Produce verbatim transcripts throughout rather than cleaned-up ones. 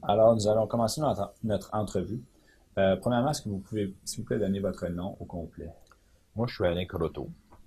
Alors, nous allons commencer notre, notre entrevue. Euh, premièrement, est-ce que vous pouvez, s'il vous plaît, donner votre nom au complet? Moi, je suis Alain Croteau.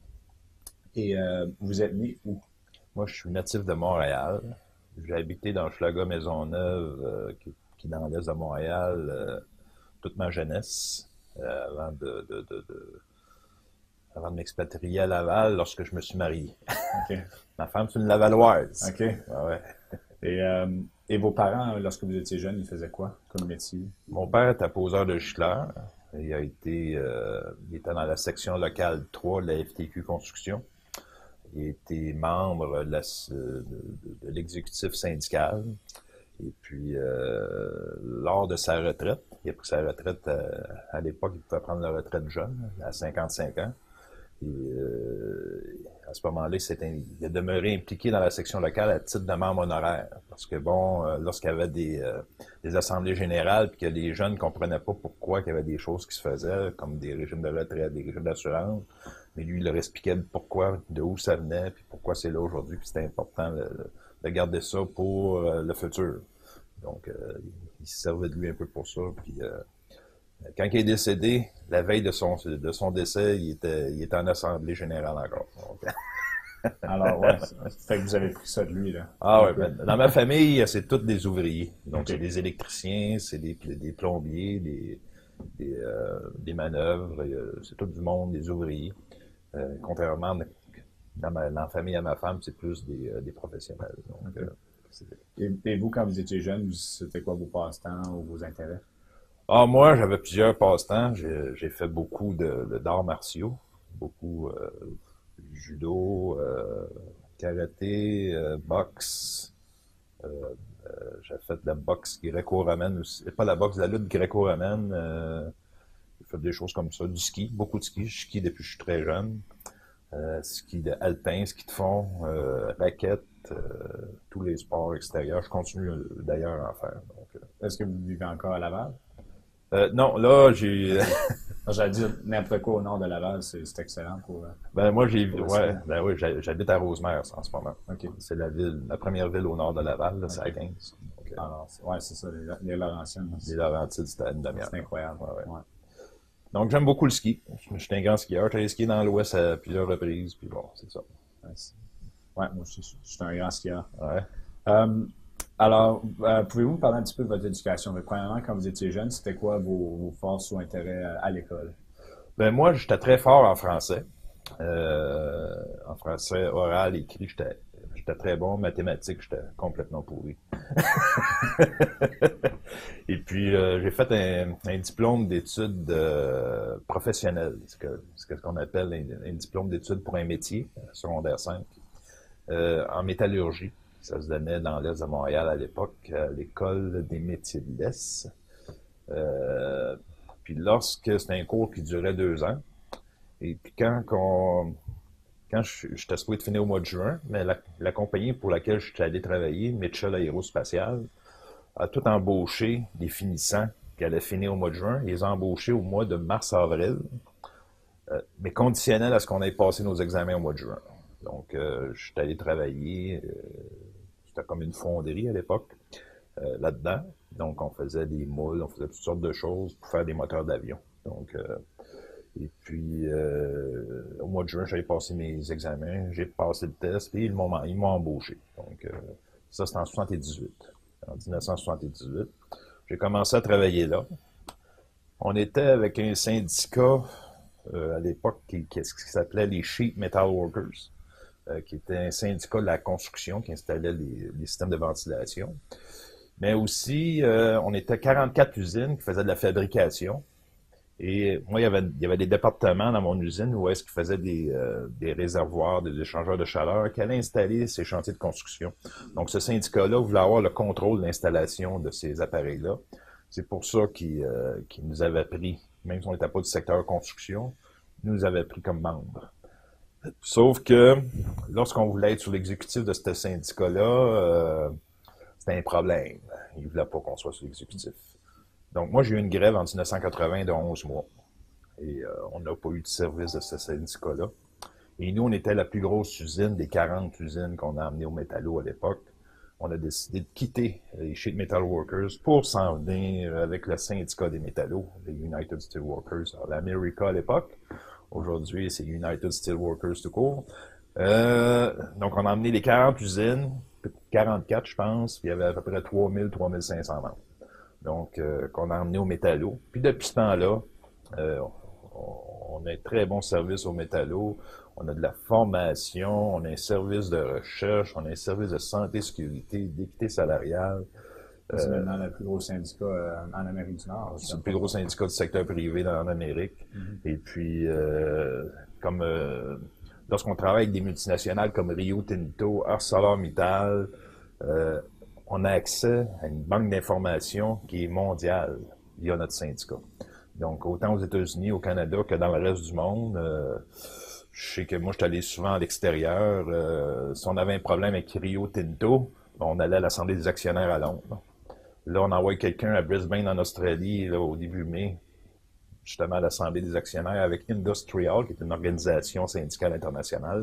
Et euh, vous êtes né où? Moi, je suis natif de Montréal. J'ai habité dans Schlager-Maisonneuve, euh, qui, qui est dans l'est de Montréal, euh, toute ma jeunesse, euh, avant de, de, de, de- avant de m'expatrier à Laval lorsque je me suis marié. OK. Ma femme, c'est une Lavalloise. OK. Ah ouais. Et, euh, et vos parents, lorsque vous étiez jeune, ils faisaient quoi comme métier? Mon père était poseur de gicleur. Il a été, euh, il était dans la section locale trois de la F T Q Construction. Il était membre de, la- de- de- de l'exécutif syndical. Et puis, euh, lors de sa retraite, il a pris sa retraite à, à l'époque, il pouvait prendre la retraite jeune, à cinquante-cinq ans. Et euh, à ce moment-là, il, il a demeuré impliqué dans la section locale à titre de membre honoraire. Parce que bon, euh, lorsqu'il y avait des, euh, des assemblées générales, puis que les jeunes ne comprenaient pas pourquoi il y avait des choses qui se faisaient, comme des régimes de retraite, des régimes d'assurance, mais lui, il leur expliquait pourquoi, de où ça venait, puis pourquoi c'est là aujourd'hui, puis c'était important de, de garder ça pour euh, le futur. Donc, euh, il se servait de lui un peu pour ça. Puis, euh, quand il est décédé, la veille de son, de son décès, il était, il était en assemblée générale encore. Donc, Alors, ouais, fait que vous avez pris ça de lui, là, ah un ouais, peu. ben, dans ma famille, c'est tous des ouvriers. Donc, c'est OK. des électriciens, c'est des, des plombiers, des, des, euh, des manœuvres, euh, c'est tout du monde, des ouvriers. Euh, contrairement dans, ma, dans la famille à ma femme, c'est plus des, euh, des professionnels. Donc, OK. euh, c'est- Et, et vous, quand vous étiez jeune, c'était quoi vos passe-temps ou vos intérêts? ah, moi, j'avais plusieurs passe-temps. J'ai, j'ai fait beaucoup de, de d'arts martiaux, beaucoup euh, judo, euh, karaté, euh, boxe. Euh, j'ai fait de la boxe gréco-romaine aussi. Pas la boxe, la lutte gréco-romaine. Euh, j'ai fait des choses comme ça. Du ski, beaucoup de ski. Je skie depuis que je suis très jeune. Euh, ski de alpin, ski de fond, euh, raquette, euh, tous les sports extérieurs. Je continue euh, d'ailleurs à en faire. Donc, euh, Est-ce que vous vivez encore à Laval? euh, non, là, j'ai. OK. J'allais dire n'importe quoi au nord de Laval, c'est c'est excellent pour, euh, Ben moi j'ai pour le ski. ouais, ben oui, j'ha- j'habite à Rosemère en ce moment. OK. C'est la ville, la première ville au nord de Laval, là, c'est à OK. quinze. Donc, euh, Alors, c'est- ouais, c'est ça, les, les Laurentiennes, les c'est Laurentides, c'était à une demi-heure. c'est incroyable. Ouais, ouais. Ouais. Donc j'aime beaucoup le ski. Je suis un grand skieur. J'ai skié dans l'Ouest à plusieurs reprises, puis bon, c'est ça. Ouais, c'est- ouais, moi, je, suis je suis un grand skieur. Ouais. Euh, alors, euh, pouvez-vous me parler un petit peu de votre éducation? Donc, premièrement, quand vous étiez jeune, c'était quoi vos, vos forces ou intérêts à, à l'école? Ben moi, j'étais très fort en français. Euh, en français oral, écrit, j'étais j'étais très bon. Mathématiques, j'étais complètement pourri. Et puis, euh, j'ai fait un, un diplôme d'études euh, professionnelles, ce que ce que- ce qu'on appelle un, un diplôme d'études pour un métier, euh, secondaire cinq, euh, en métallurgie. Ça se donnait dans l'Est de Montréal à l'époque, à l'école des métiers de l'Est. Euh, puis lorsque c'était un cours qui durait deux ans, et puis quand qu'on quand je- j'étais supposé de finir au mois de juin, mais la, la compagnie pour laquelle je suis allé travailler, Mitchell Aérospatiale, a tout embauché des finissants qui allaient finir au mois de juin. Ils les ont embauchés au mois de mars-avril, euh, mais conditionnel à ce qu'on ait passé nos examens au mois de juin. Donc, euh, je suis allé travailler, euh, c'était comme une fonderie à l'époque, euh, là-dedans. Donc, on faisait des moules, on faisait toutes sortes de choses pour faire des moteurs d'avion. Donc, euh, et puis, euh, au mois de juin, j'avais passé mes examens, j'ai passé le test et ils m'ont, ils m'ont embauché. Donc, euh, ça, c'était en soixante-dix-huit. En dix-neuf cent soixante-dix-huit. J'ai commencé à travailler là. On était avec un syndicat euh, à l'époque qui, qui, qui s'appelait les Sheet Metal Workers, euh, qui était un syndicat de la construction qui installait les, les systèmes de ventilation. Mais aussi, euh, on était quarante-quatre usines qui faisaient de la fabrication. Et moi, il y avait, il y avait des départements dans mon usine où est-ce qu'ils faisaient des, euh, des réservoirs, des échangeurs de chaleur, qui allaient installer ces chantiers de construction. Donc, ce syndicat-là voulait avoir le contrôle de l'installation de ces appareils-là. C'est pour ça qu'ils euh, qu'ils nous avaient pris, même si on n'était pas du secteur construction, ils nous avaient pris comme membres. Sauf que lorsqu'on voulait être sur l'exécutif de ce syndicat-là, euh, c'était un problème. Ils ne voulaient pas qu'on soit sur l'exécutif. Donc, moi, j'ai eu une grève en dix-neuf cent quatre-vingts de onze mois. Et euh, on n'a pas eu de service de ce syndicat-là. Et nous, on était la plus grosse usine des quarante usines qu'on a amenées au métallo à l'époque. on a décidé de quitter les Sheet Metal Workers pour s'en venir avec le syndicat des métallos, les United Steelworkers, l'America à l'époque. Aujourd'hui, c'est United Steelworkers tout court. Euh, donc, on a emmené les quarante usines, quarante-quatre, je pense, puis il y avait à peu près trois mille, trois mille cinq cents membres. Donc, euh, qu'on a emmené au métallo. Puis depuis ce temps-là, euh, on, on a un très bon service au métallo. On a de la formation, on a un service de recherche, on a un service de santé, sécurité, d'équité salariale. C'est euh, maintenant le plus gros syndicat euh, en Amérique du Nord. C'est le plus gros syndicat du secteur privé dans, en Amérique. Mm-hmm. Et puis, euh, comme euh, lorsqu'on travaille avec des multinationales comme Rio Tinto, ArcelorMittal, euh, on a accès à une banque d'informations qui est mondiale via notre syndicat. Donc, autant aux États-Unis, au Canada que dans le reste du monde. Euh, je sais que moi, je suis allé souvent à l'extérieur. Euh, si on avait un problème avec Rio Tinto, on allait à l'Assemblée des actionnaires à Londres. Là, on envoie quelqu'un à Brisbane, en Australie, là, au début mai, justement à l'Assemblée des actionnaires avec Industrial, qui est une organisation syndicale internationale,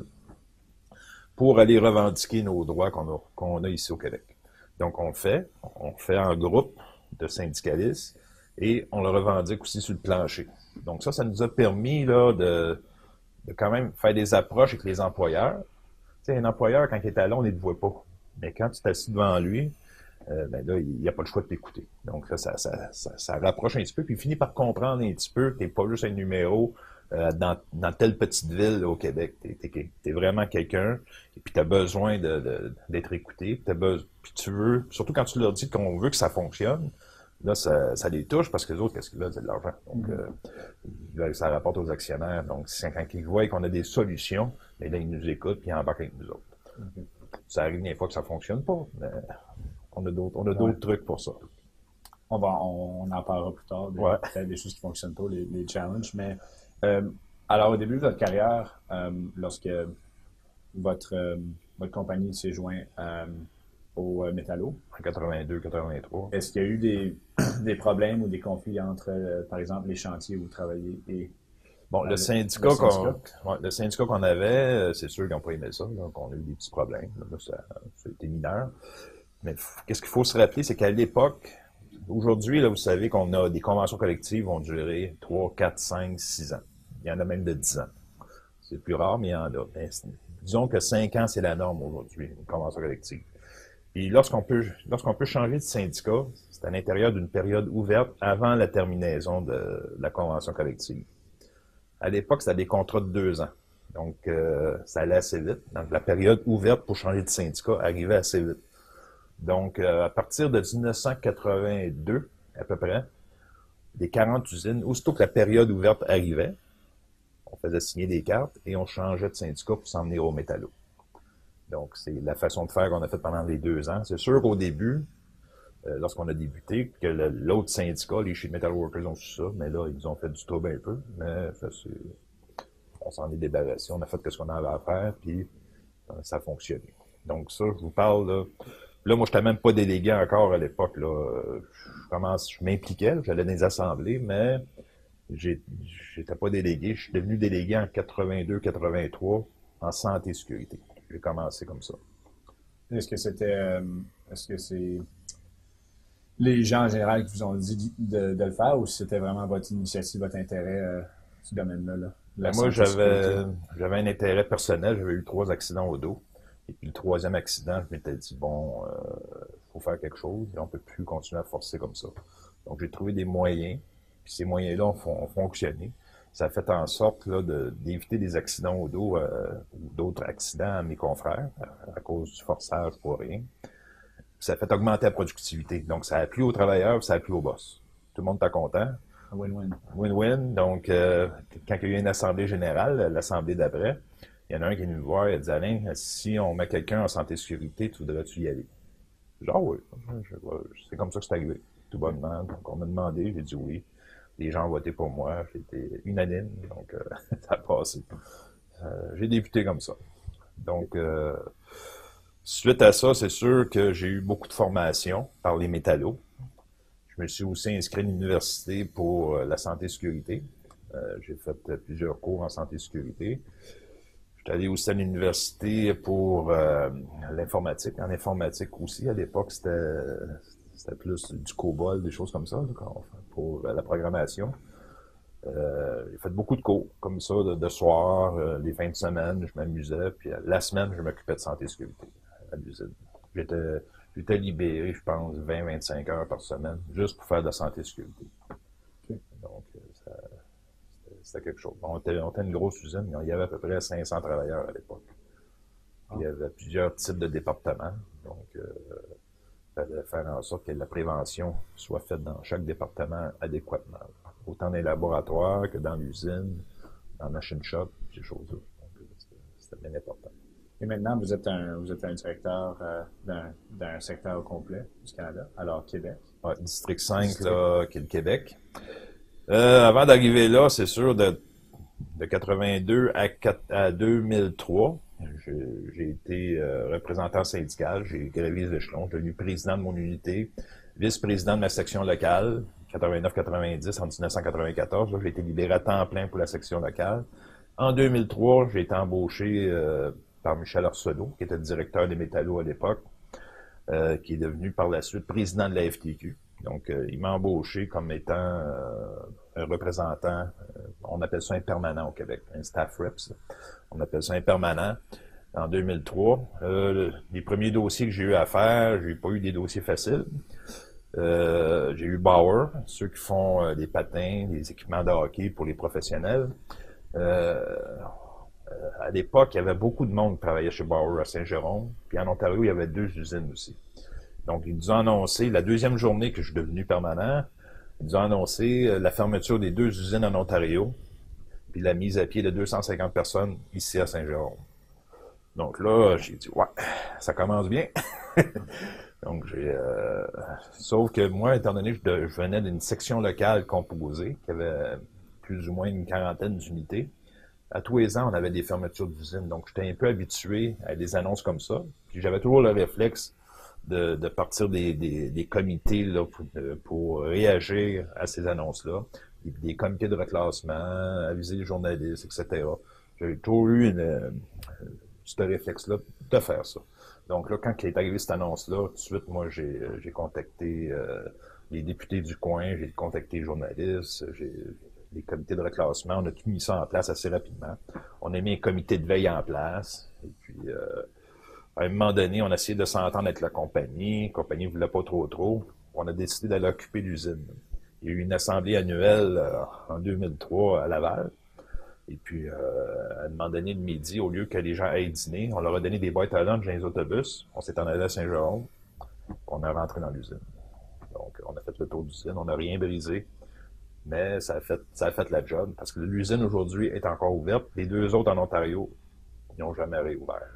pour aller revendiquer nos droits qu'on a, qu'on a ici au Québec. Donc, on le fait. On le fait en groupe de syndicalistes et on le revendique aussi sur le plancher. Donc, ça, ça nous a permis là, de, de quand même faire des approches avec les employeurs. Tu sais, un employeur, quand il est à Londres, il ne te voit pas. Mais quand tu t'assis devant lui, euh, ben là, il n'y a pas le choix de t'écouter. Donc, là, ça, ça, ça, ça rapproche un petit peu, puis il finit par comprendre un petit peu que tu n'es pas juste un numéro euh, dans, dans telle petite ville là, au Québec. Tu es vraiment quelqu'un, et puis tu as besoin de, de, d'être écouté, puis, besoin, puis tu veux, surtout quand tu leur dis qu'on veut que ça fonctionne, là, ça, ça les touche parce que les autres, qu'est-ce qu'ils veulent, c'est de l'argent. Donc, euh, ça rapporte aux actionnaires. Donc, quand ils voient qu'on a des solutions, bien là, ils nous écoutent puis ils embarquent avec nous autres. Okay. Ça arrive des fois que ça fonctionne pas, mais on a d'autres, on a d'autres ouais. trucs pour ça. On va, on, on en parlera plus tard, des, ouais. peut-être des choses qui fonctionnent pas, les, les challenges. Mais euh, alors, au début de votre carrière, euh, lorsque votre, euh, votre compagnie s'est jointe euh, au euh, métallo. En quatre-vingt-deux quatre-vingt-trois. Est-ce qu'il y a eu des, des problèmes ou des conflits entre, euh, par exemple, les chantiers où vous travaillez et... Bon, euh, le syndicat, le syndicat. qu'on, ouais, le syndicat qu'on avait, c'est sûr qu'ils n'ont pas aimé ça. Donc, on a eu des petits problèmes. Là, ça, ça a été mineur. Mais qu'est-ce qu'il faut se rappeler, c'est qu'à l'époque, aujourd'hui, là, vous savez qu'on a des conventions collectives qui vont durer trois, quatre, cinq, six ans. Il y en a même de dix ans. C'est plus rare, mais il y en a. Mais, disons que cinq ans, c'est la norme aujourd'hui, une convention collective. Puis lorsqu'on peut, lorsqu'on peut changer de syndicat, c'est à l'intérieur d'une période ouverte avant la terminaison de, de la convention collective. À l'époque, c'était des contrats de deux ans. Donc, euh, ça allait assez vite. Donc, la période ouverte pour changer de syndicat arrivait assez vite. Donc, euh, à partir de dix-neuf cent quatre-vingt-deux, à peu près, des quarante usines, aussitôt que la période ouverte arrivait, on faisait signer des cartes et on changeait de syndicat pour s'en venir au métallo. Donc, c'est la façon de faire qu'on a fait pendant les deux ans. C'est sûr qu'au début, euh, lorsqu'on a débuté, que le, l'autre syndicat, les Sheet Metal Workers ont su ça, mais là, ils nous ont fait du trouble un peu. Mais ça, c'est... on s'en est débarrassé, on a fait ce qu'on avait à faire, puis euh, ça a fonctionné. Donc ça, je vous parle, là, là moi, je n'étais même pas délégué encore à l'époque. Là. Je commence, je m'impliquais, j'allais dans les assemblées, mais j'ai, j'étais pas délégué. Je suis devenu délégué en quatre-vingt-deux quatre-vingt-trois en santé et sécurité. J'ai commencé comme ça. Est-ce que c'était, euh, est-ce que c'est les gens en général qui vous ont dit de, de le faire ou si c'était vraiment votre initiative, votre intérêt euh, ce domaine-là? Là, ben moi, j'avais, j'avais un intérêt personnel. J'avais eu trois accidents au dos. Et puis le troisième accident, je m'étais dit, bon, il euh, faut faire quelque chose et on peut plus continuer à forcer comme ça. Donc, j'ai trouvé des moyens. Puis ces moyens-là ont, ont fonctionné. Ça a fait en sorte là, de, d'éviter des accidents au dos euh, ou d'autres accidents à mes confrères à, à cause du forçage pour rien. Ça a fait augmenter la productivité. Donc, ça a plu aux travailleurs, ça a plu aux boss. Tout le monde est content. Win-win. Win-win. Donc, euh, quand il y a eu une assemblée générale, l'assemblée d'après, il y en a un qui est venu me voir et a dit « Alain, si on met quelqu'un en santé et sécurité, tu voudrais-tu y aller? » Genre, oui. C'est comme ça que c'est arrivé. Tout bonnement. Donc, on m'a demandé, j'ai dit oui. Les gens ont voté pour moi. J'étais unanime. Donc, euh, ça a passé. Euh, j'ai débuté comme ça. Donc, euh, suite à ça, c'est sûr que j'ai eu beaucoup de formation par les métallos. Je me suis aussi inscrit à l'université pour la santé et sécurité. Euh, j'ai fait plusieurs cours en santé et sécurité. J'étais allé aussi à l'université pour euh, l'informatique. En informatique aussi, à l'époque, c'était c'était plus du COBOL, des choses comme ça, là, pour la programmation. Euh, j'ai fait beaucoup de cours, comme ça, de, de soir, euh, les fins de semaine, je m'amusais, puis la semaine, je m'occupais de santé et sécurité à l'usine. J'étais, j'étais libéré, je pense, vingt à vingt-cinq heures par semaine, juste pour faire de la santé et sécurité. Okay. Donc, ça, c'était, c'était quelque chose. On était, on était une grosse usine, il y avait à peu près cinq cents travailleurs à l'époque. Il y avait plusieurs types de départements, donc euh, il fallait faire en sorte que la prévention soit faite dans chaque département adéquatement. Autant dans les laboratoires que dans l'usine, dans la machine shop, ces choses-là. Donc, c'était bien important. Et maintenant, vous êtes un, vous êtes un directeur euh, d'un, d'un secteur au complet du Canada, alors Québec. Ouais, District cinq, District. Là, qui est le Québec. Euh, avant d'arriver là, c'est sûr, de, de quatre-vingt-deux à, à deux mille trois, j'ai, j'ai été euh, représentant syndical, j'ai gravi les échelons, j'ai devenu président de mon unité, vice-président de ma section locale, quatre-vingt-neuf quatre-vingt-dix, en dix-neuf cent quatre-vingt-quatorze. Là, j'ai été libéré à temps plein pour la section locale. En deux mille trois, j'ai été embauché euh, par Michel Arsenault, qui était le directeur des métallos à l'époque, euh, qui est devenu par la suite président de la F T Q. Donc, euh, il m'a embauché comme étant euh, un représentant, euh, on appelle ça un permanent au Québec, un staff reps. On appelle ça un permanent. En deux mille trois, euh, les premiers dossiers que j'ai eu à faire, j'ai pas eu des dossiers faciles. Euh, j'ai eu Bauer, ceux qui font euh, des patins, des équipements de hockey pour les professionnels. Euh, euh, à l'époque, il y avait beaucoup de monde qui travaillait chez Bauer à Saint-Jérôme, puis en Ontario, il y avait deux usines aussi. Donc, ils nous ont annoncé, la deuxième journée que je suis devenu permanent, ils nous ont annoncé euh, la fermeture des deux usines en Ontario, puis la mise à pied de deux cent cinquante personnes ici à Saint-Jérôme. Donc là, j'ai dit, ouais, ça commence bien. Donc, j'ai. Euh, sauf que moi, étant donné que je, je venais d'une section locale composée, qui avait plus ou moins une quarantaine d'unités, à tous les ans, on avait des fermetures d'usines. Donc, j'étais un peu habitué à des annonces comme ça. Puis j'avais toujours le réflexe de, de partir des, des, des comités là, pour, pour réagir à ces annonces-là. Des, des comités de reclassement, aviser les journalistes, et cetera. J'ai toujours eu une, euh, ce réflexe-là de faire ça. Donc là, quand il est arrivé cette annonce-là, tout de suite, moi, j'ai, j'ai contacté euh, les députés du coin, j'ai contacté les journalistes, j'ai les comités de reclassement, on a tout mis ça en place assez rapidement. On a mis un comité de veille en place, et puis euh, à un moment donné, on a essayé de s'entendre avec la compagnie, la compagnie ne voulait pas trop trop, on a décidé d'aller occuper l'usine. Il y a eu une assemblée annuelle euh, en deux mille trois à Laval. Et puis, euh, à un moment donné, le midi, au lieu que les gens aillent dîner, on leur a donné des boîtes à lunch dans les autobus. On s'est en allé à Saint-Jérôme. On est rentré dans l'usine. Donc, on a fait le tour d'usine. On n'a rien brisé. Mais ça a fait, ça a fait la job. Parce que l'usine, aujourd'hui, est encore ouverte. Les deux autres en Ontario, ils n'ont jamais réouvert.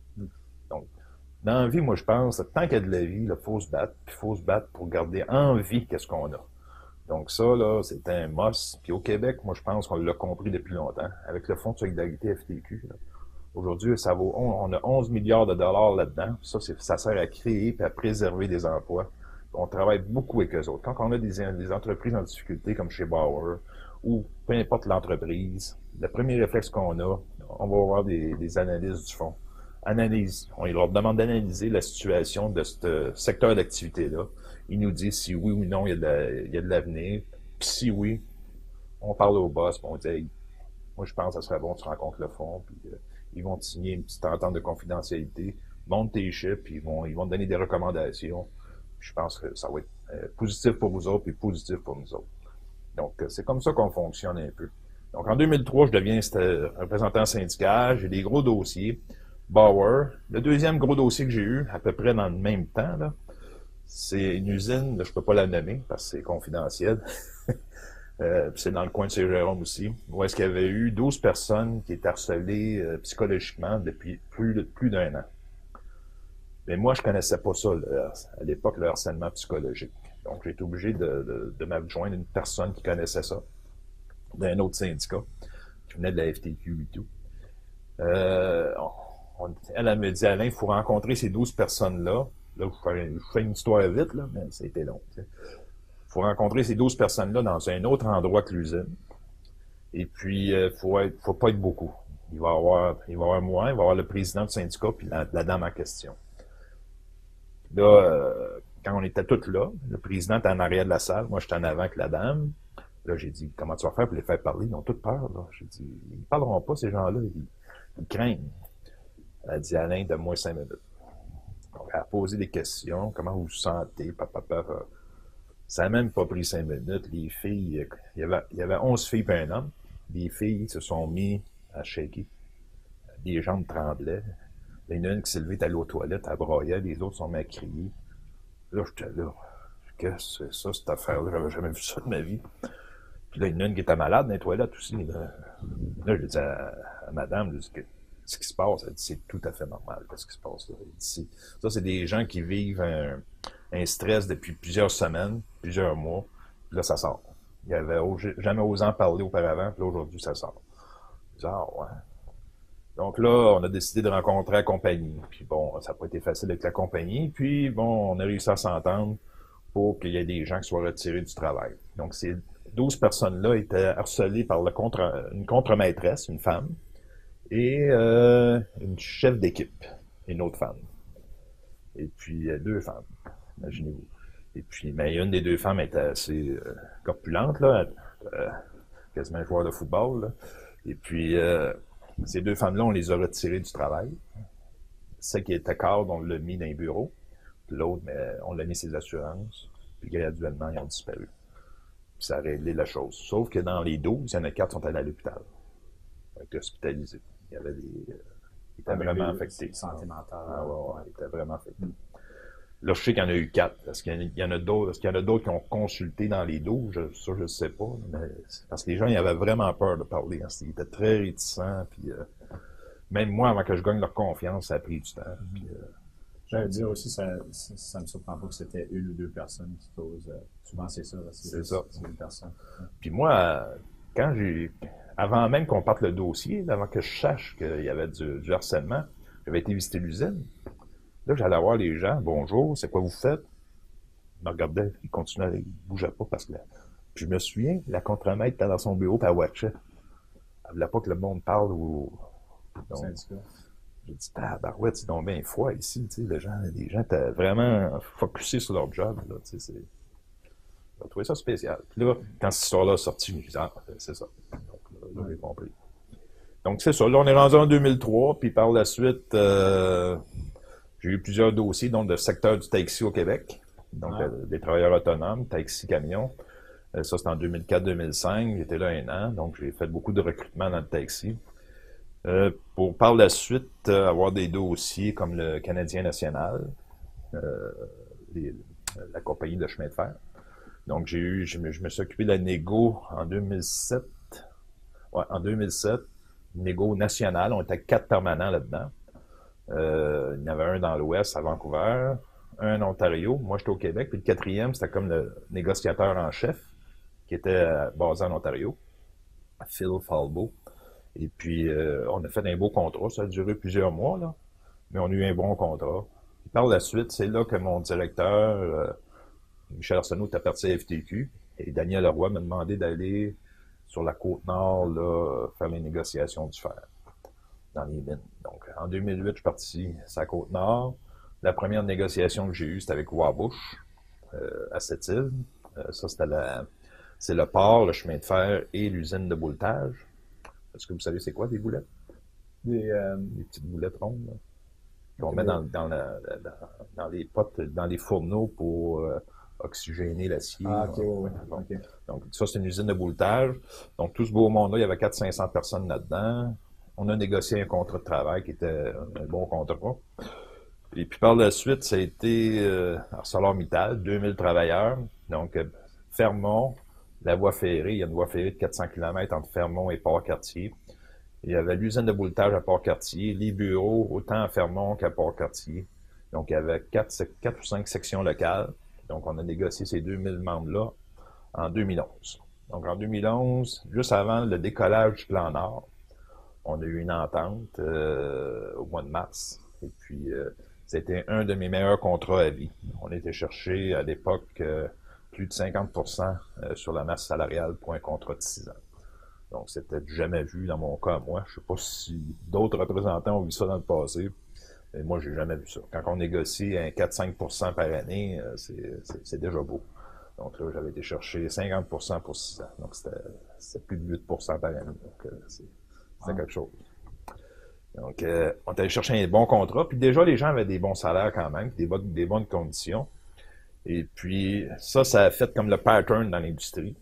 Donc, dans la vie, moi, je pense, tant qu'il y a de la vie, il faut se battre. Puis il faut se battre pour garder en vie qu'est-ce qu'on a. Donc ça, là, c'est un must. Puis au Québec, moi, je pense qu'on l'a compris depuis longtemps. Avec le Fonds de solidarité F T Q, là. Aujourd'hui, ça vaut, on, on a onze milliards de dollars là-dedans. Ça, c'est, ça sert à créer et à préserver des emplois. On travaille beaucoup avec eux autres. Quand on a des, des entreprises en difficulté, comme chez Bauer, ou peu importe l'entreprise, le premier réflexe qu'on a, on va avoir des, des analyses du fonds. Analyse. On leur demande d'analyser la situation de ce secteur d'activité-là. Ils nous disent si oui ou non il y a de, la, il y a de l'avenir. Puis si oui, on parle au boss, puis on dit hey, moi je pense que ça serait bon que tu rencontres le fonds, puis euh, ils vont te signer une petite entente de confidentialité, monte tes chiffres, puis ils vont, ils vont te donner des recommandations. Puis je pense que ça va être euh, positif pour vous autres, puis positif pour nous autres. Donc, euh, c'est comme ça qu'on fonctionne un peu. Donc, en deux mille trois, je deviens euh, représentant syndical, j'ai des gros dossiers. Bauer, le deuxième gros dossier que j'ai eu, à peu près dans le même temps, là, c'est une usine, là, je peux pas la nommer parce que c'est confidentiel. euh, c'est dans le coin de Saint-Jérôme aussi, où est-ce qu'il y avait eu douze personnes qui étaient harcelées euh, psychologiquement depuis plus, de, plus d'un an. Mais moi, je connaissais pas ça, le, à l'époque, le harcèlement psychologique. Donc, j'ai été obligé de, de, de m'adjoindre une personne qui connaissait ça, d'un autre syndicat, qui venait de la F T Q et tout. Euh, on, on, elle, elle me dit, Alain, il faut rencontrer ces douze personnes-là. Là, je fais, je fais une histoire vite, là, mais c'était long. Il faut rencontrer ces douze personnes-là dans un autre endroit que l'usine. Et puis, il euh, faut être, faut pas être beaucoup. il va y avoir, il va y avoir moi, il va y avoir le président du syndicat, puis la, la dame en question. Là, euh, quand on était tous là, le président était en arrière de la salle, moi j'étais en avant avec la dame. Là, j'ai dit, comment tu vas faire pour les faire parler? Ils ont toutes peur, là. J'ai dit, ils ne parleront pas, ces gens-là, ils, ils craignent. Elle a dit, Alain, donne-moi cinq minutes. Donc, elle a posé des questions, comment vous vous sentez, papa, papa. Ça n'a même pas pris cinq minutes. Les filles, il y avait, il y avait onze filles et un homme. Les filles se sont mis à shaker. Les jambes tremblaient. Il y en a une qui s'est levée, elle allée aux toilettes, elle broyait, les autres sont mis à crier. Là, j'étais là. Qu'est-ce que c'est ça, cette affaire-là? J'avais jamais vu ça de ma vie. Puis là, il y en a une qui était malade dans les toilettes aussi. Là, là je dis à, à madame, je dis que ce qui se passe, elle dit, c'est tout à fait normal, ce qui se passe là. Dit, ça, c'est des gens qui vivent un, un stress depuis plusieurs semaines, plusieurs mois. Puis là, ça sort. Il n'y avait jamais osé en parler auparavant, puis là, aujourd'hui, ça sort. Je dis, ah ouais. Donc là, on a décidé de rencontrer la compagnie. Puis bon, ça n'a pas été facile avec la compagnie. Puis bon, on a réussi à s'entendre pour qu'il y ait des gens qui soient retirés du travail. Donc ces douze personnes-là étaient harcelées par le contre, une contre-maîtresse, une femme, et euh, une chef d'équipe, une autre femme. Et puis deux femmes, imaginez-vous. Et puis, mais une des deux femmes était assez euh, corpulente, là, euh, quasiment un joueur de football, là. Et puis, euh, ces deux femmes-là, on les a retirées du travail. Celle qui était cadre, on l'a mis dans les bureaux. L'autre, mais on l'a mis ses assurances. Puis graduellement, ils ont disparu. Puis ça a réglé la chose. Sauf que dans les douze, il y en a quatre qui sont allés à l'hôpital. Ils ont été hospitalisés. Il y avait des... Euh, ils étaient Avec vraiment des affectés. Santé mentale. Ah ouais, ouais, ils étaient vraiment affectés. Mm. Là, je sais qu'il y en a eu quatre. Est-ce qu'il y en a d'autres? Est-ce qu'il y en a d'autres qui ont consulté dans les douze? Je, ça, je ne sais pas. Mais parce que les gens, ils avaient vraiment peur de parler. Hein. Ils étaient très réticents. Puis, euh, même moi, avant que je gagne leur confiance, ça a pris du temps. Puis, euh, J'allais dire aussi, ça, ça, ça me surprend pas que c'était une ou deux personnes qui causent. Euh, souvent, c'est ça. C'est ça. C'est une personne. Ouais. Puis moi, quand j'ai... Avant même qu'on parte le dossier, avant que je sache qu'il y avait du, du harcèlement, j'avais été visiter l'usine. Là, j'allais voir les gens. Bonjour, c'est quoi vous faites? Ils me regardaient, ils continuaient, ils ne bougeaient pas parce que... Là... Puis je me souviens, la contremaître était dans son bureau, puis elle watchait. Elle voulait pas que le monde parle au... Donc, syndicat. J'ai dit, tabarouette, c'est donc bien froid ici, tu sais, les gens, les gens étaient vraiment focusés sur leur job, là, tu sais, c'est... J'ai trouvé ça spécial. Puis là, quand cette histoire-là est sortie, je me disais, ah, c'est ça. Donc, là, là j'ai compris. Donc, c'est ça. Là, on est rendu en deux mille trois, puis par la suite, euh, j'ai eu plusieurs dossiers, donc, de secteur du taxi au Québec. Donc, ah. euh, des travailleurs autonomes, taxi, camion. Euh, ça, c'était en deux mille quatre deux mille cinq. J'étais là un an, donc j'ai fait beaucoup de recrutement dans le taxi. Euh, pour par la suite euh, avoir des dossiers comme le Canadien national, euh, les, la compagnie de chemin de fer. Donc j'ai eu, je me, je me suis occupé de la négo en deux mille sept. Ouais, en deux mille sept, négo nationale. On était quatre permanents là-dedans. Euh, il y en avait un dans l'Ouest à Vancouver, un en Ontario. Moi j'étais au Québec. Puis le quatrième, c'était comme le négociateur en chef qui était euh, basé en Ontario, Phil Falbo. Et puis, euh, on a fait un beau contrat. Ça a duré plusieurs mois, là. Mais on a eu un bon contrat. Puis par la suite, c'est là que mon directeur, euh, Michel Arsenault, est parti à F T Q. Et Daniel Leroy m'a demandé d'aller sur la Côte-Nord, là, faire les négociations du fer dans les mines. Donc, en deux mille huit, je suis parti sur la Côte-Nord. La première négociation que j'ai eue, c'était avec Wabush, euh, à Sept-Îles. Euh, ça, c'était la, c'est le port, le chemin de fer et l'usine de bouletage. Est-ce que vous savez c'est quoi des boulettes? Des, euh, des petites boulettes rondes, là, qu'on met dans, dans, la, dans, dans les potes, dans les fourneaux pour euh, oxygéner l'acier. Ah, ok, oui, donc, okay. donc, ça, c'est une usine de bouletage. Donc, tout ce beau monde-là, il y avait quatre cents à cinq cents personnes là-dedans. On a négocié un contrat de travail qui était un bon contrat. Et puis, par la suite, ça a été euh, ArcelorMittal, deux mille travailleurs. Donc, euh, Fermont, la voie ferrée, il y a une voie ferrée de quatre cents kilomètres entre Fermont et Port-Cartier. Il y avait l'usine de bouletage à Port-Cartier, les bureaux autant à Fermont qu'à Port-Cartier. Donc, il y avait quatre, quatre ou cinq sections locales. Donc, on a négocié ces deux mille membres-là en deux mille onze. Donc, en deux mille onze, juste avant le décollage du plan Nord, on a eu une entente euh, au mois de mars. Et puis, euh, c'était un de mes meilleurs contrats à vie. On était cherché à l'époque... Euh, plus de cinquante pour cent sur la masse salariale pour un contrat de six ans. Donc, c'était jamais vu dans mon cas, moi. Je sais pas si d'autres représentants ont vu ça dans le passé. Mais moi, j'ai jamais vu ça. Quand on négocie un quatre à cinq pour cent par année, c'est déjà beau. Donc là, j'avais été chercher cinquante pour cent pour six ans. Donc, c'était plus de huit pour cent par année. Donc, c'était ah. quelque chose. Donc, euh, on est allé chercher un bon contrat. Puis déjà, les gens avaient des bons salaires quand même, des, bonnes, des bonnes conditions. Et puis, ça, ça a fait comme le pattern dans l'industrie.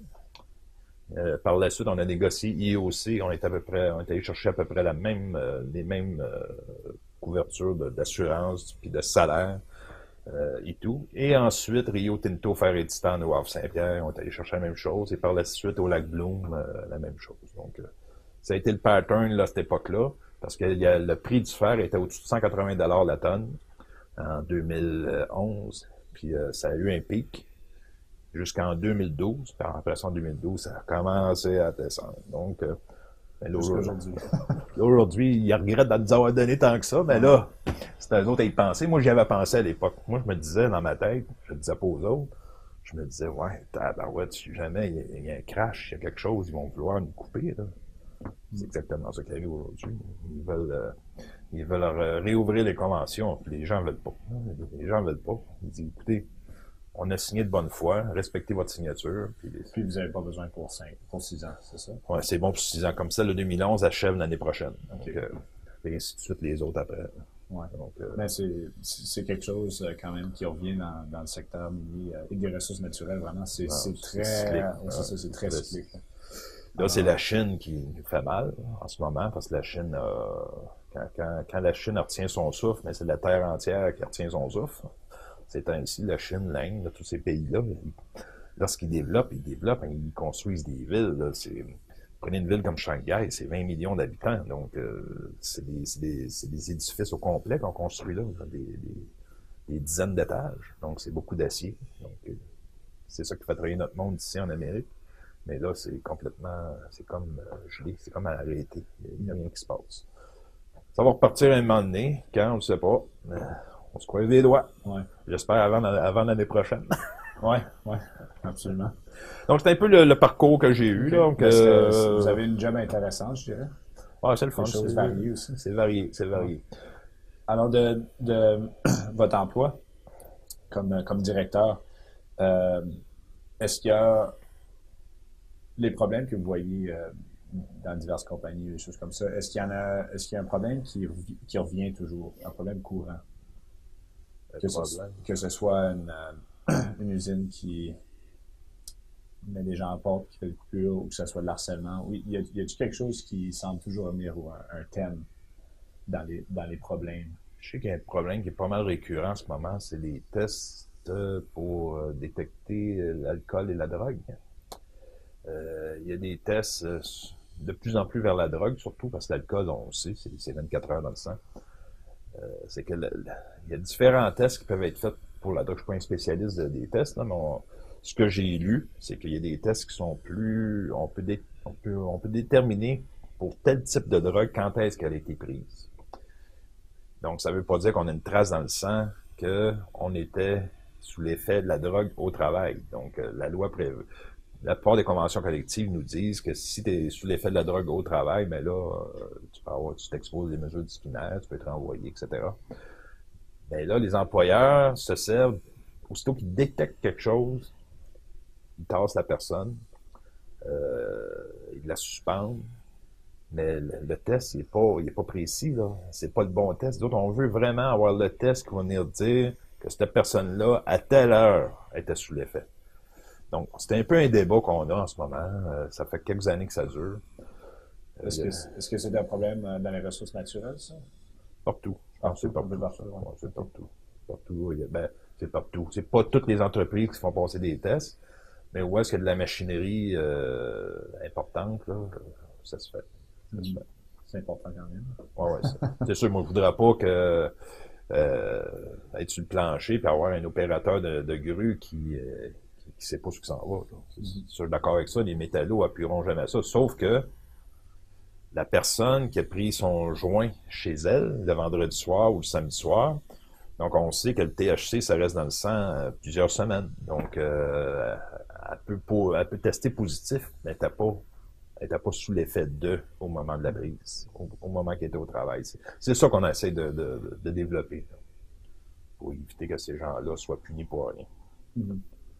Euh, par la suite, on a négocié I O C. On est à peu près, on est allé chercher à peu près la même, euh, les mêmes euh, couvertures d'assurance puis de salaire euh, et tout. Et ensuite, Rio Tinto, Fer et Titan au Havre-Saint-Pierre, on est allé chercher la même chose. Et par la suite, au Lac Bloom, euh, la même chose. Donc, euh, ça a été le pattern là, à cette époque-là, parce que y a, le prix du fer était au-dessus de cent quatre-vingts dollars la tonne en deux mille onze. Puis euh, ça a eu un pic jusqu'en deux mille douze. Puis après ça, en deux mille douze, ça a commencé à descendre. Donc, euh, aujourd'hui, aujourd'hui, ils regrettent de nous avoir donné tant que ça, mais là, c'était eux autres à y penser. Moi, j'y avais pensé à l'époque. Moi, je me disais dans ma tête, je ne disais pas aux autres, je me disais, ouais, tabarouette, si jamais il y, y a un crash, il y a quelque chose, ils vont vouloir nous couper, là. C'est exactement ça qui arrive aujourd'hui. Ils veulent, euh, ils veulent euh, réouvrir les conventions, puis les gens ne veulent pas. Les gens ne veulent pas. Ils disent, écoutez, on a signé de bonne foi, respectez votre signature. Puis, les... puis vous n'avez pas besoin pour cinq, pour six ans, c'est ça? Oui, c'est bon pour six ans. Comme ça, le deux mille onze achève l'année prochaine. Okay. Donc, euh, et ainsi de suite les autres après. Ouais. Donc, euh, mais c'est quelque chose euh, quand même qui revient dans, dans le secteur minier euh, et des ressources naturelles, vraiment. C'est très cyclique. Ouais, c'est ça, très cyclique. Là, c'est la Chine qui nous fait mal en ce moment, parce que la Chine, euh, quand, quand, quand la Chine retient son souffle, mais c'est la terre entière qui retient son souffle. C'est ainsi, la Chine, l'Inde, tous ces pays-là, lorsqu'ils développent, ils développent, ils construisent des villes. Là, prenez une ville comme Shanghai, c'est vingt millions d'habitants, donc euh, c'est des, des, des édifices au complet qu'on construit là, des, des, des dizaines d'étages, donc c'est beaucoup d'acier. Donc euh, c'est ça qui fait travailler notre monde ici en Amérique. Mais là, c'est complètement, c'est comme euh, gelé, c'est comme arrêté. Il n'y a rien qui se passe. Ça va repartir un moment donné, quand, on ne sait pas. Euh, on se croise les doigts. Ouais. J'espère avant, avant l'année prochaine. Oui, oui, absolument. Donc, c'est un peu le, le parcours que j'ai eu. Okay. Donc, euh, vous avez une job intéressante, je dirais. Ouais, c'est le fun. C'est varié aussi. C'est varié, c'est varié. Ouais. Alors, de, de votre emploi comme, comme directeur, euh, est-ce qu'il y a les problèmes que vous voyez euh, dans diverses compagnies, des choses comme ça, est-ce qu'il y en a, est-ce qu'il y a un problème qui, qui revient toujours, un problème courant? Que ce, que ce soit une, une usine qui met des gens à porte, qui fait des coupures, ou que ce soit de l'harcèlement. Oui, y a-t-il quelque chose qui semble toujours revenir, ou un, un thème dans les, dans les problèmes? Je sais qu'il y a un problème qui est pas mal récurrent en ce moment, c'est les tests pour détecter l'alcool et la drogue. Euh, il y a des tests euh, de plus en plus vers la drogue, surtout parce que l'alcool, on le sait, c'est vingt-quatre heures dans le sang. Euh, c'est que le, le, il y a différents tests qui peuvent être faits pour la drogue. Je ne suis pas un spécialiste de, des tests, là, mais on, ce que j'ai lu, c'est qu'il y a des tests qui sont plus... On peut, dé, on peut, on peut déterminer pour tel type de drogue quand est-ce qu'elle a été prise. Donc, ça ne veut pas dire qu'on a une trace dans le sang qu'on était sous l'effet de la drogue au travail. Donc, euh, la loi prévoit... La plupart des conventions collectives nous disent que si tu es sous l'effet de la drogue au travail, ben là, euh, tu peux avoir, tu t'exposes des mesures disciplinaires, tu peux être renvoyé, et cetera. Ben là, les employeurs se servent, aussitôt qu'ils détectent quelque chose, ils tassent la personne, euh, ils la suspendent, mais le, le test, il n'est pas, il est pas précis, là. C'est pas le bon test. D'autres, on veut vraiment avoir le test qui va venir dire que cette personne-là, à telle heure, était sous l'effet. Donc, c'est un peu un débat qu'on a en ce moment. Euh, ça fait quelques années que ça dure. Est-ce euh, que c'est -ce c'est un problème dans les ressources naturelles, ça? Partout. Ah, c'est partout. partout. Ouais, c'est partout. Partout. Ben, c'est partout. C'est pas toutes les entreprises qui font passer des tests, mais où est-ce qu'il y a de la machinerie euh, importante, là, ça se fait. Mmh. C'est important quand même. Oui, oui. C'est sûr, moi, je voudrais pas que euh, être sur le plancher et avoir un opérateur de, de grue qui... Euh, qui sait pas ce qui s'en va. Mm-hmm. Je suis d'accord avec ça, les métallos appuieront jamais ça, sauf que la personne qui a pris son joint chez elle le vendredi soir ou le samedi soir, donc on sait que le T H C, ça reste dans le sang euh, plusieurs semaines. Donc, euh, elle, peut, elle peut tester positif, mais elle n'a pas n'était pas sous l'effet de au moment de la prise, au, au moment qu'il était au travail. C'est ça qu'on essaie de, de, de développer là, pour éviter que ces gens-là soient punis pour rien. Mm-hmm.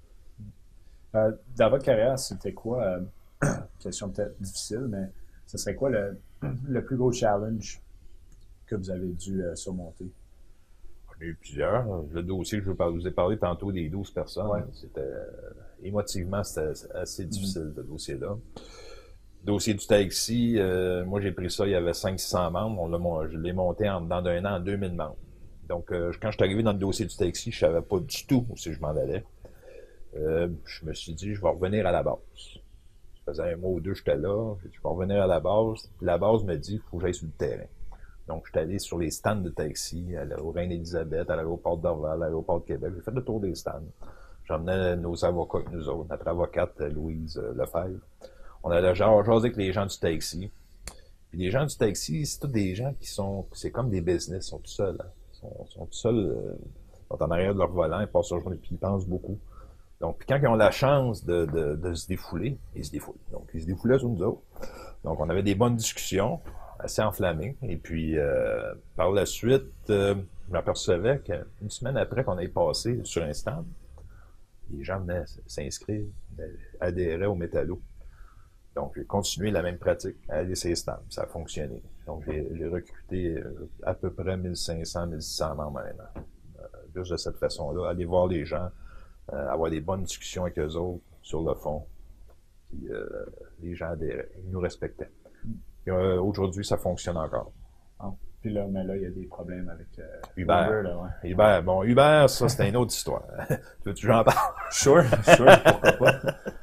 Euh, dans votre carrière, c'était quoi, euh, question peut-être difficile, mais ce serait quoi le, le plus gros challenge que vous avez dû euh, surmonter? Il y en a eu plusieurs. Le dossier que je vous ai parlé tantôt des douze personnes, ouais. C'était euh, émotivement, c'était assez difficile, mm-hmm. ce dossier-là. Le dossier du taxi, euh, moi j'ai pris ça, il y avait cinq cents membres, on l'a, je l'ai monté en dedans d'un an en deux mille membres. Donc euh, quand je suis arrivé dans le dossier du taxi, je savais pas du tout où je m'en allais. Euh, je me suis dit, je vais revenir à la base. Ça faisait un mois ou deux, j'étais là, je vais revenir à la base. Puis la base me dit, il faut que j'aille sur le terrain. Donc, je suis allé sur les stands de taxi, au Reine-Élisabeth, à l'aéroport d'Orval, à l'aéroport de Québec. J'ai fait le tour des stands. J'emmenais nos avocats avec nous autres, notre avocate, Louise Lefebvre. On allait genre jaser avec les gens du taxi. Puis les gens du taxi, c'est tous des gens qui sont, c'est comme des business, ils sont tout seuls. Hein. Ils sont, sont tout seuls, euh, ils sont en arrière de leur volant, ils passent leur journée, puis ils pensent beaucoup. Donc, puis quand ils ont la chance de, de, de se défouler, ils se défoulent. Donc, ils se défoulaient sur nous autres. Donc, on avait des bonnes discussions, assez enflammées. Et puis, euh, par la suite, euh, je m'apercevais qu'une semaine après qu'on ait passé sur un stand, les gens venaient s'inscrire, adhéraient au métallo. Donc, j'ai continué la même pratique, à aller sur les stands. Ça a fonctionné. Donc, j'ai recruté à peu près mille cinq cents, mille six cents membres maintenant. Euh, juste de cette façon-là, aller voir les gens, Euh, avoir des bonnes discussions avec eux autres sur le fond. Puis euh, les gens adhéraient, ils nous respectaient. Euh, Aujourd'hui, ça fonctionne encore. Ah. Puis là, mais là, il y a des problèmes avec euh, Uber. Uber, là, ouais. Uber, bon, Uber, ça, c'est une autre histoire. Tu veux-tu que j'en parle? Sure, sure, pourquoi pas.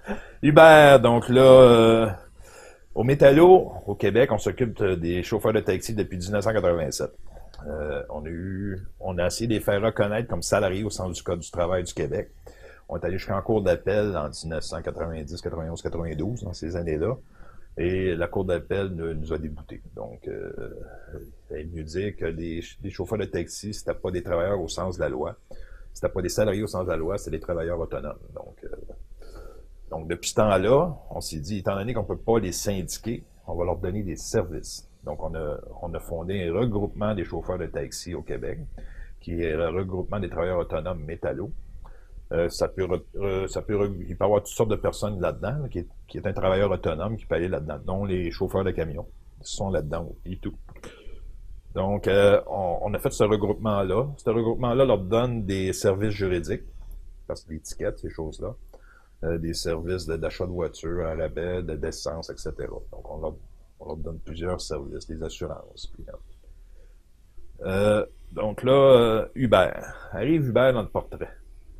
Uber, donc là, euh, au Métallo, au Québec, on s'occupe des chauffeurs de taxi depuis dix-neuf cent quatre-vingt-sept. Euh, on a eu, on a essayé de les faire reconnaître comme salariés au centre du Code du travail du Québec. On est allé jusqu'en cour d'appel en dix-neuf cent quatre-vingt-dix, quatre-vingt-onze, quatre-vingt-douze, dans ces années-là. Et la cour d'appel nous, nous a déboutés. Donc, euh, il est mieux dire que les, les chauffeurs de taxi, c'était pas des travailleurs au sens de la loi. C'était pas des salariés au sens de la loi, c'était des travailleurs autonomes. Donc, euh, donc depuis ce temps-là, on s'est dit, étant donné qu'on peut pas les syndiquer, on va leur donner des services. Donc, on a, on a fondé un regroupement des chauffeurs de taxi au Québec, qui est le regroupement des travailleurs autonomes Métallo. Euh, ça peut, euh, ça peut, il peut y avoir toutes sortes de personnes là-dedans, là, qui, est, qui est un travailleur autonome qui peut aller là-dedans, dont les chauffeurs de camions, qui sont là-dedans et tout. Donc, euh, on, on a fait ce regroupement-là. Ce regroupement-là leur donne des services juridiques, parce que l'étiquette, ces choses-là, euh, des services d'achat de, de voitures à rabais, d'essence, et cetera. Donc, on leur, on leur donne plusieurs services, des assurances. Puis, euh, donc là, euh, Uber. Arrive Uber dans le portrait.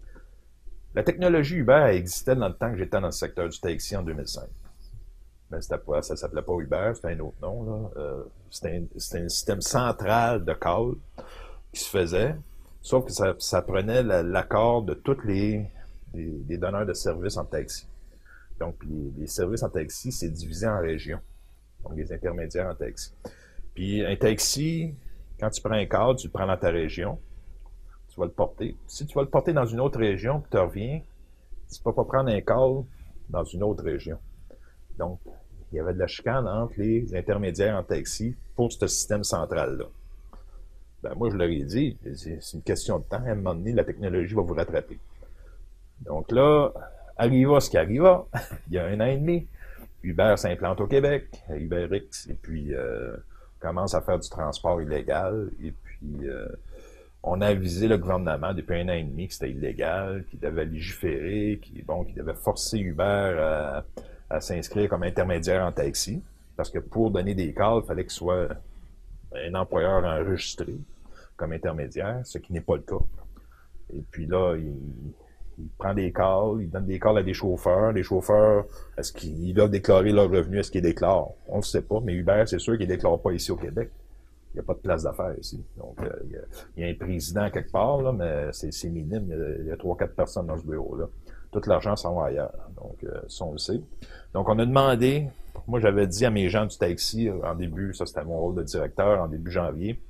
La technologie Uber existait dans le temps que j'étais dans le secteur du taxi en deux mille cinq. Mais c'était pas, ça s'appelait pas Uber, c'était un autre nom, là. Euh, c'était, un, c'était un système central de call qui se faisait, sauf que ça, ça prenait la, l'accord de tous les, les, les donneurs de services en taxi. Donc, les, les services en taxi, c'est divisé en régions. Donc, les intermédiaires en taxi. Puis, un taxi, quand tu prends un call, tu le prends dans ta région. Tu vas le porter. Si tu vas le porter dans une autre région, puis tu reviens, tu ne peux pas prendre un call dans une autre région. Donc, il y avait de la chicane entre les intermédiaires en taxi pour ce système central-là. Ben, moi, je leur ai dit, c'est une question de temps. À un moment donné, la technologie va vous rattraper. Donc là, arriva ce qui arriva. Il y a un an et demi, Uber s'implante au Québec, UberX, et puis euh, commence à faire du transport illégal, et puis... Euh, on a avisé le gouvernement depuis un an et demi que c'était illégal, qu'il devait légiférer, qu'il bon, qu'il devait forcer Uber à, à s'inscrire comme intermédiaire en taxi. Parce que pour donner des calls, il fallait que ce soit un employeur enregistré comme intermédiaire, ce qui n'est pas le cas. Et puis là, il, il prend des calls, il donne des calls à des chauffeurs. Les chauffeurs, est-ce qu'ils doivent déclarer leur revenu? Est-ce qu'ils déclarent? On ne le sait pas, mais Uber, c'est sûr qu'ils ne déclarent pas ici au Québec. Il n'y a pas de place d'affaires ici. Donc, euh, il, y a, il y a un président quelque part, là, mais c'est, c'est minime. Il y a, il y a trois, quatre personnes dans ce bureau-là. Tout l'argent s'en va ailleurs. Donc, euh, ça, on le sait. Donc, on a demandé, moi, j'avais dit à mes gens du taxi, en début, ça c'était mon rôle de directeur, en début janvier,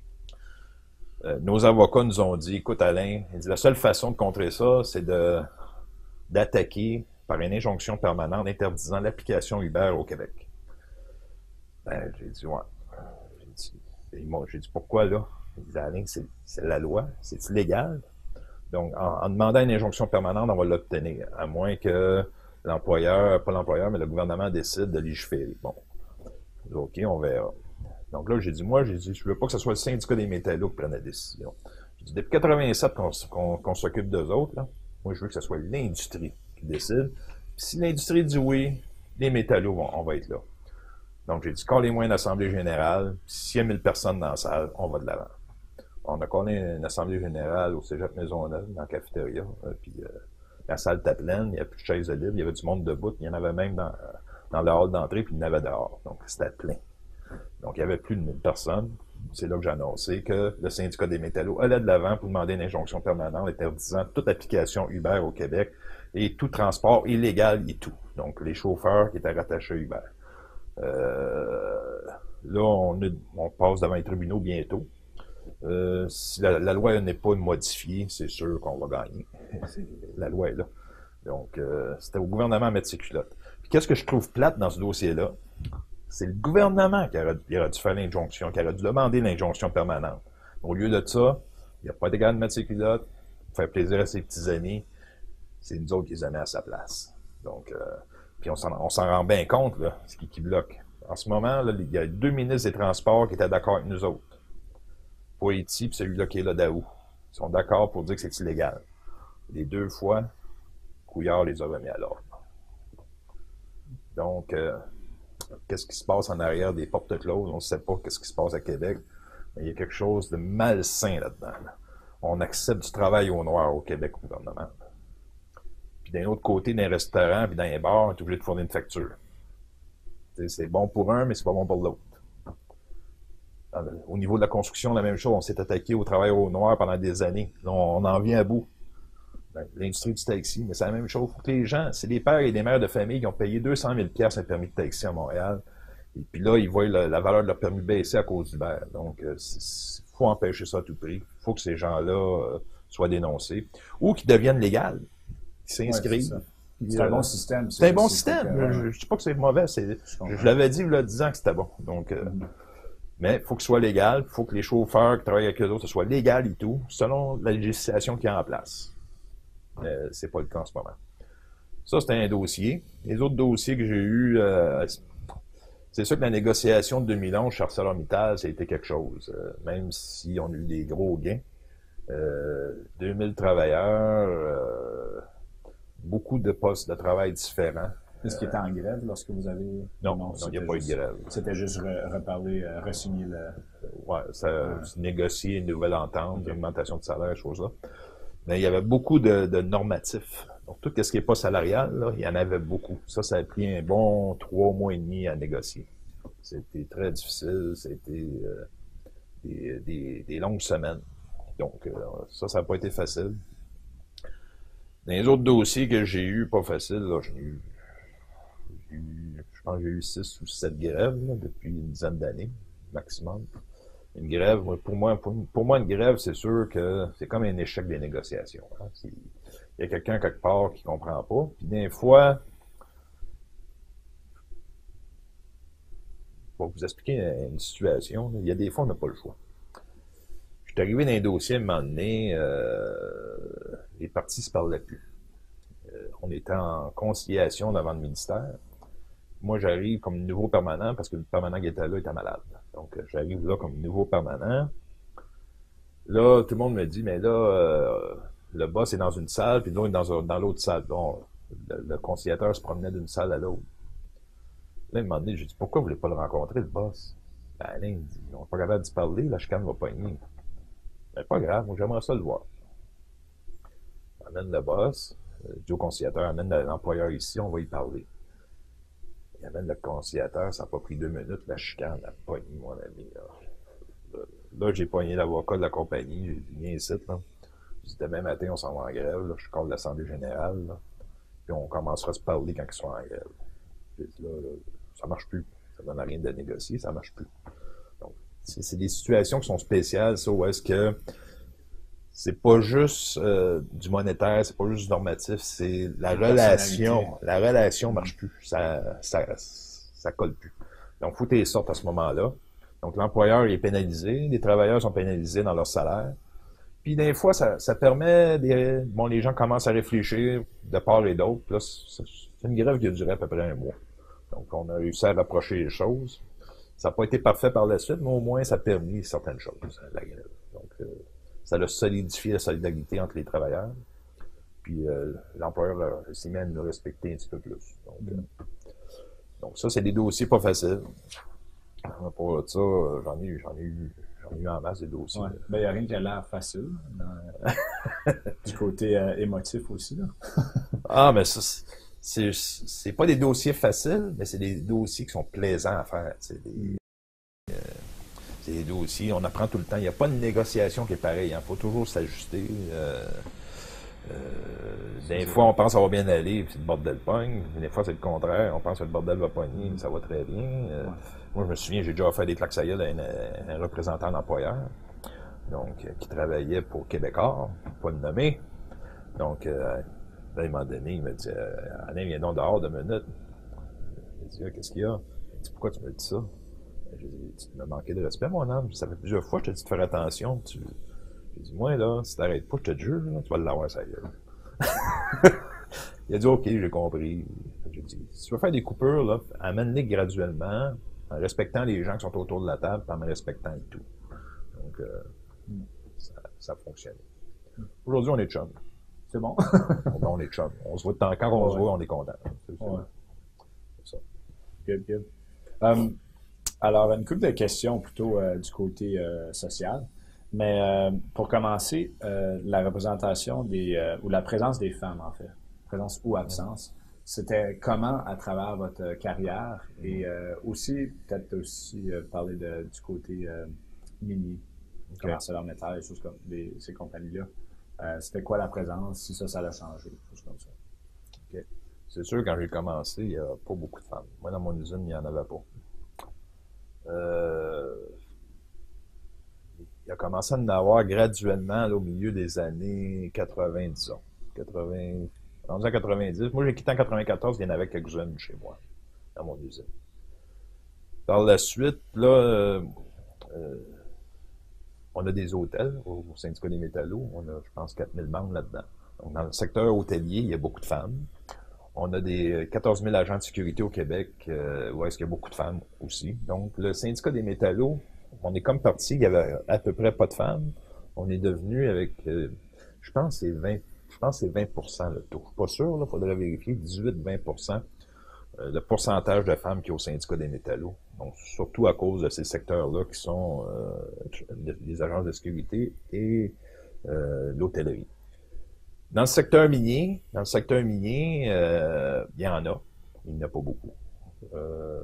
euh, nos avocats nous ont dit, écoute Alain, il dit, la seule façon de contrer ça, c'est de d'attaquer par une injonction permanente interdisant l'application Uber au Québec. Ben, j'ai dit, ouais. J'ai dit, j'ai dit, pourquoi là? Il dit, Alain, c'est la loi, c'est illégal. Donc, en, en demandant une injonction permanente, on va l'obtenir, à moins que l'employeur, pas l'employeur, mais le gouvernement décide de légiférer. Bon, OK, on verra. Donc là, j'ai dit, moi, j'ai dit, je veux pas que ce soit le syndicat des métallos qui prenne la décision. J'ai dit, depuis quatre-vingt-sept qu'on qu'on, qu'on s'occupe d'eux autres, là, moi, je veux que ce soit l'industrie qui décide. Puis si l'industrie dit oui, les métallos, vont, on va être là. Donc, j'ai dit, quand les moyens d'assemblée générale, s'il y a mille personnes dans la salle, on va de l'avant. On a connu une assemblée générale au Cégep Maisonneuve, dans la cafétéria, euh, puis euh, la salle était pleine, il n'y avait plus de chaises de libre, il y avait du monde debout, il y en avait même dans, dans le hall d'entrée, puis il y en avait dehors. Donc, c'était plein. Donc, il y avait plus de mille personnes. C'est là que j'ai annoncé que le syndicat des métallos allait de l'avant pour demander une injonction permanente interdisant toute application Uber au Québec et tout transport illégal et tout. Donc, les chauffeurs qui étaient rattachés à Uber. Euh, là, on, est, on passe devant les tribunaux bientôt. Euh, si la, la loi n'est pas modifiée, c'est sûr qu'on va gagner. La loi est là. Donc, euh, c'était au gouvernement à mettre ses culottes. Puis qu'est-ce que je trouve plate dans ce dossier-là? C'est le gouvernement qui aurait, qui aurait dû faire l'injonction, qui aurait dû demander l'injonction permanente. Au lieu de ça, il n'a pas été capable de mettre ses culottes, faire plaisir à ses petits amis. C'est nous autres qui les a mis à sa place. Donc, euh, puis on s'en, on s'en rend bien compte, là, ce qui, qui bloque. En ce moment, là, il y a deux ministres des Transports qui étaient d'accord avec nous autres. Poitiers puis celui-là qui est là d'Aou. Ils sont d'accord pour dire que c'est illégal. Les deux fois, Couillard les a remis à l'ordre. Donc, euh, qu'est-ce qui se passe en arrière des portes closes? On ne sait pas qu'est-ce qui se passe à Québec. Mais il y a quelque chose de malsain là-dedans. Là. On accepte du travail au noir au Québec au gouvernement. Puis d'un autre côté, dans les restaurants puis dans les bars, on est obligé de fournir une facture. T'sais, c'est bon pour un, mais c'est pas bon pour l'autre. Au niveau de la construction, la même chose. On s'est attaqué au travail au noir pendant des années. Là, on en vient à bout. Ben, l'industrie du taxi, mais c'est la même chose. Faut que les gens, c'est des pères et des mères de famille qui ont payé deux cent mille dollars un permis de taxi à Montréal. Et puis là, ils voient la, la valeur de leur permis baisser à cause d'Uber. Donc, il euh, faut empêcher ça à tout prix. Il faut que ces gens-là euh, soient dénoncés. Ou qu'ils deviennent légaux. Qu'ils s'inscrivent. Ouais, c'est un euh, bon système. C'est un bon système. Que, je ne dis pas que c'est mauvais. Je, je l'avais dit il y a dix ans que c'était bon. Donc, euh, mm-hmm. Mais il faut que ce soit légal. Il faut que les chauffeurs qui travaillent avec eux autres, ce soit légal et tout, selon la législation qui est en place. Euh, c'est pas le cas en ce moment. Ça, c'était un dossier. Les autres dossiers que j'ai eus, euh, c'est sûr que la négociation de deux mille onze chez ArcelorMittal, ça a été quelque chose. Euh, même si on a eu des gros gains. Euh, deux mille travailleurs, euh, beaucoup de postes de travail différents. Est-ce qu'il était en grève lorsque vous avez... Non, non, il n'y a pas eu de grève. C'était juste re reparler, euh, re-signer le... Ouais, ça, ouais. Négocier une nouvelle entente, okay. Une augmentation de salaire, choses-là. Mais il y avait beaucoup de, de normatifs. Donc, tout ce qui n'est pas salarial, là, il y en avait beaucoup. Ça, ça a pris un bon trois mois et demi à négocier. C'était très difficile. C'était euh, des, des, des longues semaines. Donc, euh, ça, ça n'a pas été facile. Dans les autres dossiers que j'ai eus, pas facile, là, j'ai eu, eu, je pense que j'ai eu six ou sept grèves là, depuis une dizaine d'années, maximum. Une grève, pour moi, pour, pour moi, une grève, c'est sûr que c'est comme un échec des négociations. Hein. Il y a quelqu'un quelque part qui comprend pas. Puis des fois, pour vous expliquer une situation, il y a des fois, on n'a pas le choix. Je suis arrivé dans un dossier à un moment donné, euh, les partis ne se parlaient plus. Euh, on était en conciliation devant le ministère. Moi, j'arrive comme nouveau permanent parce que le permanent qui était là était malade. Donc, j'arrive là comme nouveau permanent. Là, tout le monde me dit, mais là, euh, le boss est dans une salle, puis l'autre est dans, dans l'autre salle. Bon, le, le conciliateur se promenait d'une salle à l'autre. Là, il m'a demandé, j'ai dit, pourquoi vous ne voulez pas le rencontrer, le boss? Ben, Alain, il dit, on n'est pas capable d'y parler, la chicane va pogner. Ben, pas grave, moi, j'aimerais ça le voir. Amène le boss, je dis au conciliateur, amène l'employeur ici, on va y parler. Il amène le conciliateur, ça n'a pas pris deux minutes, la chicane a pogné, mon ami. Là, là, là j'ai pogné l'avocat de la compagnie, j'ai dit, viens ici, là. J'ai dit, demain matin, on s'en va en grève, là, je colle l'Assemblée générale, là, puis on commencera à se parler quand ils sont en grève. J'ai dit, là, là, ça marche plus. Ça donne à rien de négocier, ça marche plus. Donc, c'est des situations qui sont spéciales, ça, où est-ce que c'est pas juste euh, du monétaire, c'est pas juste du normatif, c'est la, La relation. La relation Mm. marche plus, ça, ça, ça colle plus. Donc, faut que tu les sortes à ce moment-là. Donc, l'employeur est pénalisé, les travailleurs sont pénalisés dans leur salaire. Puis, des fois, ça, ça permet, des, bon, les gens commencent à réfléchir de part et d'autre. Là, c'est c'est une grève qui a duré à peu près un mois. Donc, on a réussi à rapprocher les choses. Ça n'a pas été parfait par la suite, mais au moins, ça a permis certaines choses, la grève. Donc, euh, ça a solidifié la solidarité entre les travailleurs. Puis, euh, l'employeur euh, s'est mis à nous respecter un petit peu plus. Donc, euh, donc ça, c'est des dossiers pas faciles. Pour ça, euh, j'en ai eu, j'en ai eu, j'en ai eu en masse des dossiers. Ouais. Ben, il n'y a rien qui a l'air facile dans, du côté euh, émotif aussi, là. Ah, mais ça, c'est, c'est pas des dossiers faciles, mais c'est des dossiers qui sont plaisants à faire. C'est des, euh, c'est des dossiers, on apprend tout le temps. Il n'y a pas de négociation qui est pareille. Il hein. faut toujours s'ajuster. Euh, euh, des fois, on pense que ça va bien aller, puis le bordel pogne. Des fois, c'est le contraire. On pense que le bordel va pogner, mais ça va très bien. Euh, ouais. Moi, je me souviens, j'ai déjà fait des claques à gueule à un, un représentant d'employeur, donc, euh, qui travaillait pour Québécois, pas le nommer. Donc, euh, à un moment donné, il m'a dit euh, « Alain, viens donc dehors deux minutes. » J'ai dit « Qu'est-ce qu'il y a? » Il m'a dit « Pourquoi tu me dis ça? » J'ai dit « Tu m'as manqué de respect, mon âme. Ça fait plusieurs fois que je te dis de faire attention. Tu... » J'ai dit « Moi, là, si t'arrêtes pas, je te jure, là, tu vas l'avoir, ça gueule. » Il a dit « OK, j'ai compris. » J'ai dit « Si tu veux faire des coupures, là, amène-les graduellement, en respectant les gens qui sont autour de la table, en me respectant et tout. » Donc, euh, ça, ça fonctionne. Aujourd'hui, on est chum. C'est bon. on est chum. On se voit de temps. Quand on ouais. se voit, on est content. C'est, ouais. c'est ça. Good, good. Um, alors, une couple de questions plutôt euh, du côté euh, social. Mais euh, pour commencer, euh, la représentation des euh, ou la présence des femmes, en fait, présence ou absence, c'était comment à travers votre carrière et euh, aussi, peut-être aussi euh, parler de, du côté euh, minier, okay. Comme ArcelorMittal, des choses comme des, ces compagnies-là. Euh, c'était quoi la présence, si ça, ça a changé, des choses comme ça. Okay. C'est sûr, quand j'ai commencé, il n'y a pas beaucoup de femmes. Moi, dans mon usine, il n'y en avait pas. Euh, il a commencé à en avoir graduellement là, au milieu des années quatre-vingt, disons. quatre-vingts, rendu en quatre-vingt-dix. Moi, j'ai quitté en quatre-vingt-quatorze, il y en avait quelques-unes chez moi, dans mon usine. Par la suite, là, euh, euh, on a des hôtels au syndicat des métallos. On a, je pense, quatre mille membres là-dedans. Donc, dans le secteur hôtelier, il y a beaucoup de femmes. On a des quatorze mille agents de sécurité au Québec, euh, où est-ce qu'il y a beaucoup de femmes aussi. Donc, le syndicat des métallos, on est comme parti, il y avait à peu près pas de femmes. On est devenu avec, euh, je pense, c'est vingt, je pense c'est vingt pour cent le taux. Je suis pas sûr, il faudrait vérifier, dix-huit à vingt pour cent le pourcentage de femmes qui est au syndicat des métallos. Donc, surtout à cause de ces secteurs-là qui sont euh, les agences de sécurité et euh, l'hôtellerie. Dans le secteur minier, dans le secteur minier, euh, il y en a. Il n'y en a pas beaucoup. Euh,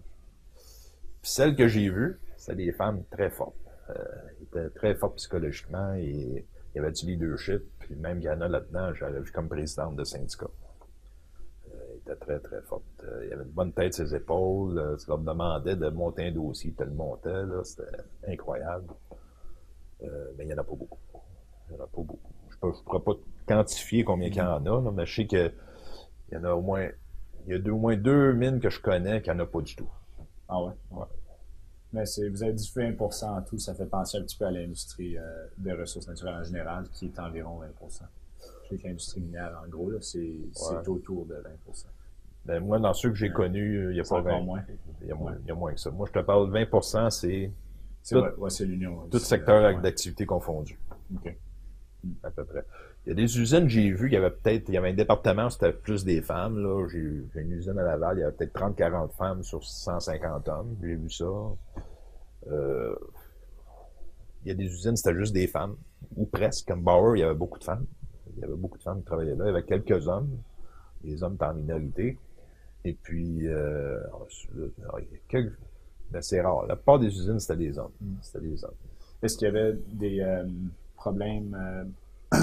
celles que j'ai vues, c'est des femmes très fortes. Euh, elles étaient très fortes psychologiquement et il y avait du leadership. Puis même il y en a là-dedans, j'avais vu comme présidente de syndicat. Elle était très, très forte. Euh, il y avait une bonne tête sur ses épaules. Euh, tu leur demandais de monter un dossier, tu le montais. Là, c'était incroyable. Euh, mais il n'y en a pas beaucoup. Il n'y en a pas beaucoup. Je ne pourrais pas quantifier combien il y en a, là, mais je sais qu'il y en a au moins, il y a deux, au moins deux mines que je connais qui n'en a pas du tout. Ah ouais? Ouais. Mais c'est, vous avez dit vingt pour cent en tout, ça fait penser un petit peu à l'industrie euh, des ressources naturelles en général, qui est environ vingt pour cent. Je sais que l'industrie minière, en gros, là, c'est, ouais. c'est autour de vingt pour cent. Ben, moi, dans ceux que j'ai ouais. connus, il n'y a pas vingt. Moins. Il y a moins, ouais. il y a moins que ça. Moi, je te parle vingt pour cent, c'est, c'est, tout, ouais, ouais, c'est l'union. Tout secteur ouais. d'activité confondu. OK. À peu près. Il y a des usines que j'ai vues, il y avait peut-être, il y avait un département, c'était plus des femmes, là. J'ai, j'ai une usine à Laval, il y avait peut-être trente à quarante femmes sur cent cinquante hommes. J'ai vu ça. Euh, il y a des usines, c'était juste des femmes. Ou presque. Comme Bauer, il y avait beaucoup de femmes. Il y avait beaucoup de femmes qui travaillaient là. Il y avait quelques hommes. Les hommes étaient en minorité. Et puis, euh, quelques, ben c'est rare. La plupart des usines, c'était des hommes. C'était des hommes. Est-ce qu'il y avait des euh, problèmes... Euh,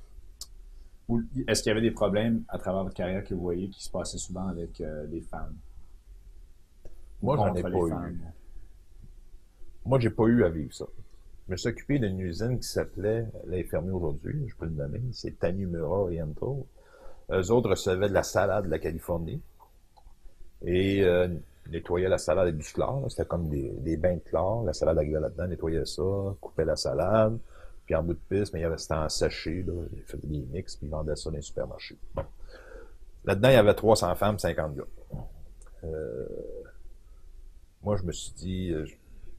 ou est-ce qu'il y avait des problèmes à travers votre carrière que vous voyez qui se passaient souvent avec euh, les femmes? Moi, j'en ai pas eu. Moi, j'ai pas eu à vivre ça. je me suis occupé d'une usine qui s'appelait, elle est fermée aujourd'hui, je peux le nommer, c'est Tanimura Oriental. Eux autres recevaient de la salade de la Californie et euh, nettoyaient la salade avec du chlore. C'était comme des, des bains de chlore. La salade arrivait là-dedans, nettoyait ça, coupait la salade. Puis en bout de piste, mais il y avait c'était en sachet, là, ils faisaient des mix, puis ils vendaient ça dans les supermarchés. Bon. Là-dedans, il y avait trois cents femmes, cinquante gars. Euh, moi, je me suis dit, euh,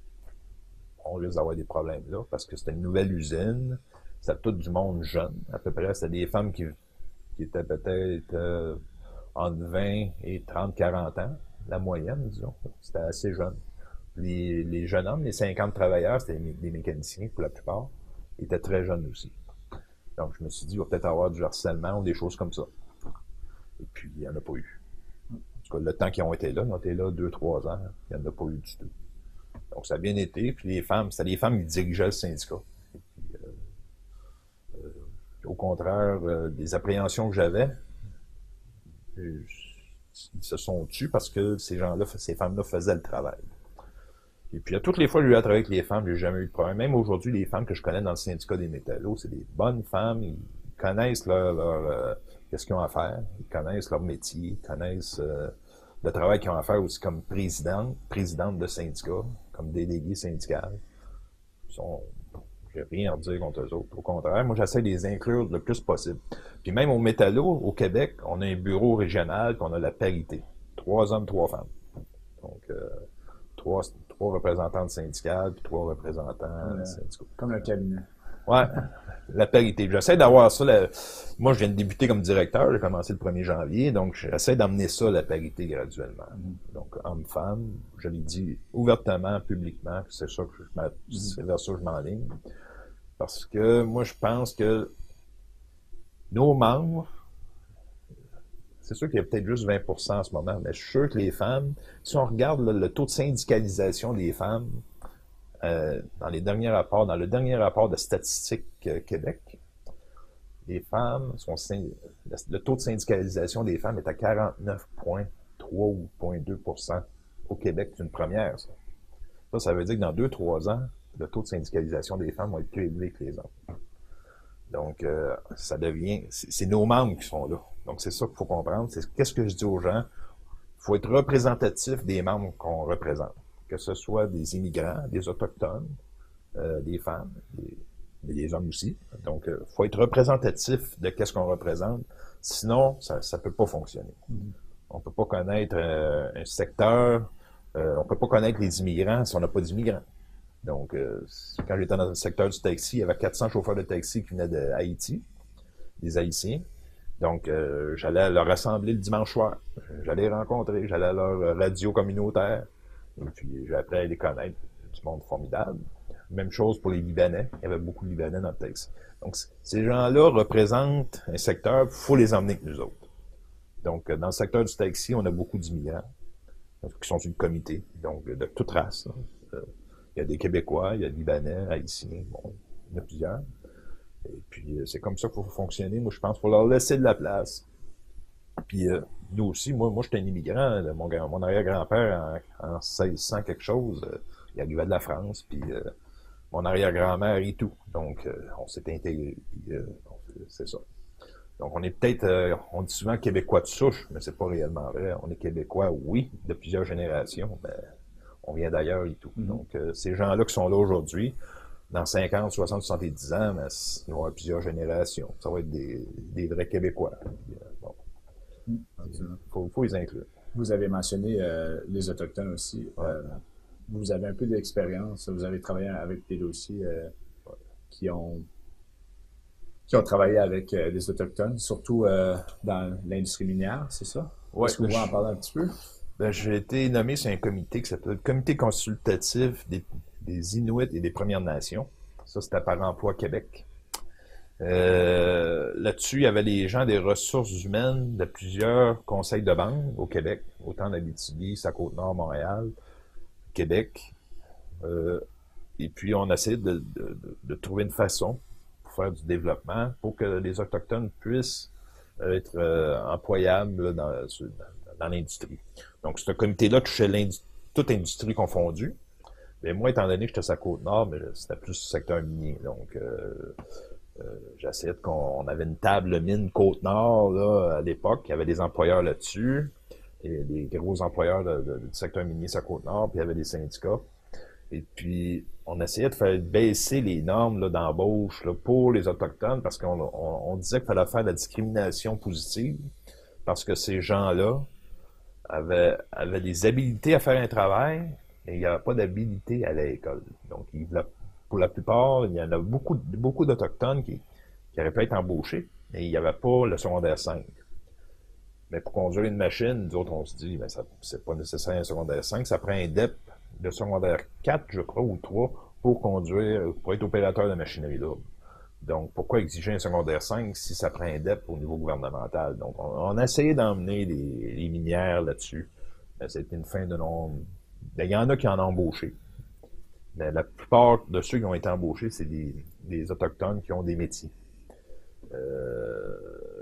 on risque d'avoir des problèmes là, parce que c'était une nouvelle usine, c'était tout du monde jeune, à peu près. C'était des femmes qui, qui étaient peut-être euh, entre vingt et trente, quarante ans, la moyenne, disons. C'était assez jeune. Les, les jeunes hommes, les cinquante travailleurs, c'était des mécaniciens pour la plupart, ils étaient très jeunes aussi. Donc, je me suis dit, il va peut-être avoir du harcèlement ou des choses comme ça. Et puis, il n'y en a pas eu. En tout cas, le temps qu'ils ont été là, ils ont été là deux, trois ans, il n'y en a pas eu du tout. Donc, ça a bien été. Puis, les femmes, c'était les femmes qui dirigeaient le syndicat. Et puis, euh, euh, au contraire, euh, des appréhensions que j'avais, ils se sont tus parce que ces gens-là, ces femmes-là faisaient le travail. Et puis, à toutes les fois que j'ai eu à travailler avec les femmes, j'ai jamais eu de problème. Même aujourd'hui, les femmes que je connais dans le syndicat des métallos, c'est des bonnes femmes. Ils connaissent leur, leur euh, qu'est-ce qu'ils ont à faire. Ils connaissent leur métier. Ils connaissent euh, le travail qu'ils ont à faire aussi comme présidente, présidente de syndicat, comme délégué syndical. Ils sont, j'ai rien à dire contre eux autres. Au contraire, moi, j'essaie de les inclure le plus possible. Puis même au métallo, au Québec, on a un bureau régional, qu'on a la parité. Trois hommes, trois femmes. Donc, euh, trois, trois représentants syndicales, puis trois représentants ouais, syndicaux. Comme un cabinet. Ouais, la parité. J'essaie d'avoir ça. La... Moi, je viens de débuter comme directeur, j'ai commencé le premier janvier, donc j'essaie d'emmener ça, la parité, graduellement. Mm-hmm. Donc, homme-femme, je l'ai dit ouvertement, publiquement, que c'est ça que je mm-hmm. c'est vers ça que je m'enligne. Parce que moi, je pense que nos membres, c'est sûr qu'il y a peut-être juste vingt pour cent en ce moment, mais je suis sûr que les femmes, si on regarde le, le taux de syndicalisation des femmes, euh, dans les derniers rapports, dans le dernier rapport de Statistique euh, Québec, les femmes sont, le taux de syndicalisation des femmes est à quarante-neuf virgule trois ou zéro virgule deux pour cent au Québec. C'est une première, ça. Ça, ça veut dire que dans deux, trois ans, le taux de syndicalisation des femmes va être plus élevé que les hommes. Donc, euh, ça devient, c'est nos membres qui sont là. Donc, c'est ça qu'il faut comprendre. C'est qu'est-ce que je dis aux gens? Il faut être représentatif des membres qu'on représente. Que ce soit des immigrants, des autochtones, euh, des femmes, des, des hommes aussi. Donc, il euh, faut être représentatif de qu'est-ce qu'on représente. Sinon, ça ne peut pas fonctionner. Mm-hmm. On ne peut pas connaître euh, un secteur, euh, on ne peut pas connaître les immigrants si on n'a pas d'immigrants. Donc, euh, quand j'étais dans le secteur du taxi, il y avait quatre cents chauffeurs de taxi qui venaient d'Haïti, des Haïtiens. Donc, euh, j'allais leur rassembler le dimanche soir. J'allais les rencontrer, j'allais à leur radio communautaire. Et puis, j'ai appris à les connaître. Du monde formidable. Même chose pour les Libanais. Il y avait beaucoup de Libanais dans le taxi. Donc, ces gens-là représentent un secteur, il faut les emmener avec nous autres. Donc, dans le secteur du taxi, on a beaucoup d'immigrants qui sont sur le comité, donc de toute race. Là. Il y a des Québécois, il y a des Libanais, Haïtiens, bon, il y en a plusieurs. Et puis, c'est comme ça qu'il faut fonctionner, moi, je pense, pour leur laisser de la place. Puis, euh, nous aussi, moi, moi, j'étais un immigrant. Là, mon, mon arrière-grand-père, en, en seize cents quelque chose, euh, il arrivait de la France, puis euh, mon arrière-grand-mère et tout. Donc, euh, on s'est intégré, puis euh, c'est ça. Donc, on est peut-être, euh, on dit souvent Québécois de souche, mais c'est pas réellement vrai. On est Québécois, oui, de plusieurs générations, mais on vient d'ailleurs et tout. Mm-hmm. Donc, euh, ces gens-là qui sont là aujourd'hui, dans cinquante, soixante, soixante-dix ans, mais ils vont avoir plusieurs générations. Ça va être des, des vrais Québécois. Puis, euh, bon. Il faut, faut les inclure. Vous avez mentionné euh, les Autochtones aussi. Ouais. Euh, vous avez un peu d'expérience. Vous avez travaillé avec des dossiers euh, ouais. qui ont qui ont travaillé avec euh, des Autochtones, surtout euh, dans l'industrie minière, c'est ça? Ouais, Est-ce que vous pouvez en parler un petit peu? Ben, j'ai été nommé sur un comité qui s'appelle le Comité consultatif des, des Inuits et des Premières Nations. Ça, c'était par Emploi Québec. Euh, là-dessus, il y avait les gens des ressources humaines de plusieurs conseils de banque au Québec, autant d'Abitibi, sa Côte-Nord, Montréal, Québec. Euh, et puis, on essaie de, de, de, de trouver une façon pour faire du développement pour que les Autochtones puissent être euh, employables là, dans, dans l'industrie. Donc, ce comité-là touchait toute industrie confondue. Mais moi, étant donné que j'étais sur la Côte-Nord, mais c'était plus secteur minier. Donc, euh, euh, j'essayais de qu'on on avait une table mine Côte-Nord, là, à l'époque. Il y avait des employeurs là-dessus. Et des gros employeurs de, de, du secteur minier sur la Côte-Nord, puis il y avait des syndicats. Et puis, on essayait de faire baisser les normes là, d'embauche là, pour les Autochtones parce qu'on on, on disait qu'il fallait faire de la discrimination positive parce que ces gens-là avaient, avaient des habilités à faire un travail et il n'y avait pas d'habilité à l'école. Donc, il, pour la plupart, il y en a beaucoup, beaucoup d'Autochtones qui, qui auraient pu être embauchés, mais il n'y avait pas le secondaire cinq. Mais pour conduire une machine, nous autres, on se dit, ben, ça, c'est pas nécessaire un secondaire cinq, ça prend un D E P de secondaire quatre, je crois, ou trois, pour conduire, pour être opérateur de machinerie lourde. Donc, pourquoi exiger un secondaire cinq si ça prend un D E P au niveau gouvernemental? Donc, on, on a essayé d'emmener les, les minières là-dessus. Mais c'était une fin de non... Il y en a qui en ont embauché. Mais la plupart de ceux qui ont été embauchés, c'est des, des Autochtones qui ont des métiers. Euh...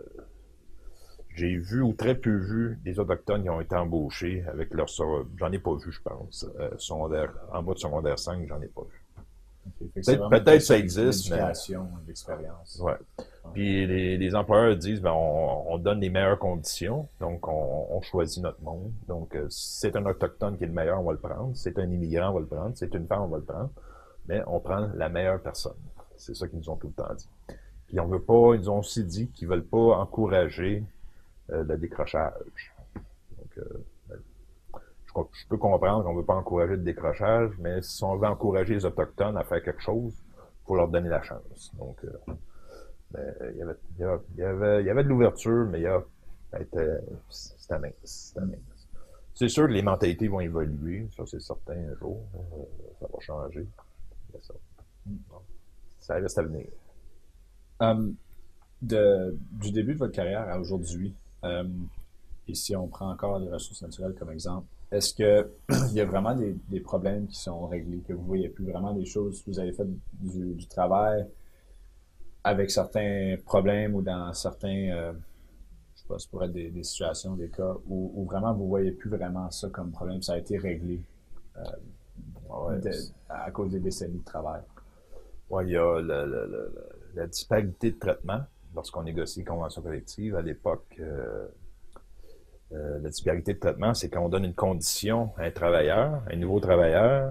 J'ai vu ou très peu vu des Autochtones qui ont été embauchés avec leur... J'en ai pas vu, je pense. Euh, secondaire, en bas de secondaire cinq, j'en ai pas vu. Okay. Peut-être peut-être ça existe, mais... l'expérience. Ouais. Puis les, les employeurs disent, ben, on, on donne les meilleures conditions, donc on, on choisit notre monde. Donc, euh, si c'est un Autochtone qui est le meilleur, on va le prendre. Si c'est un immigrant, on va le prendre. Si c'est une femme, on va le prendre. Mais on prend la meilleure personne. C'est ça qu'ils nous ont tout le temps dit. Puis on veut pas, ils nous ont aussi dit qu'ils veulent pas encourager euh, le décrochage. Donc, euh, je, je peux comprendre qu'on veut pas encourager le décrochage, mais si on veut encourager les Autochtones à faire quelque chose, il faut leur donner la chance. Donc, euh, ben, il y avait, il y avait, il y avait, il y avait de l'ouverture, mais il y a, c'était, c'était mince, c'était mince. C'est sûr que les mentalités vont évoluer, ça c'est certain un jour, euh, ça va changer. Ça, ça reste à venir. Um, de, du début de votre carrière à aujourd'hui, um, et si on prend encore les ressources naturelles comme exemple, est-ce que il y a vraiment des, des problèmes qui sont réglés, que vous voyez plus vraiment des choses, vous avez fait du, du travail avec certains problèmes ou dans certains, euh, je sais pas, ça pourrait être des, des situations, des cas où, où vraiment vous voyez plus vraiment ça comme problème, ça a été réglé euh, ouais, de, à cause des décennies de travail. Oui, il y a la, la, la, la disparité de traitement lorsqu'on négocie les conventions collectives. À l'époque, euh, euh, la disparité de traitement, c'est qu'on donne une condition à un travailleur, un nouveau travailleur,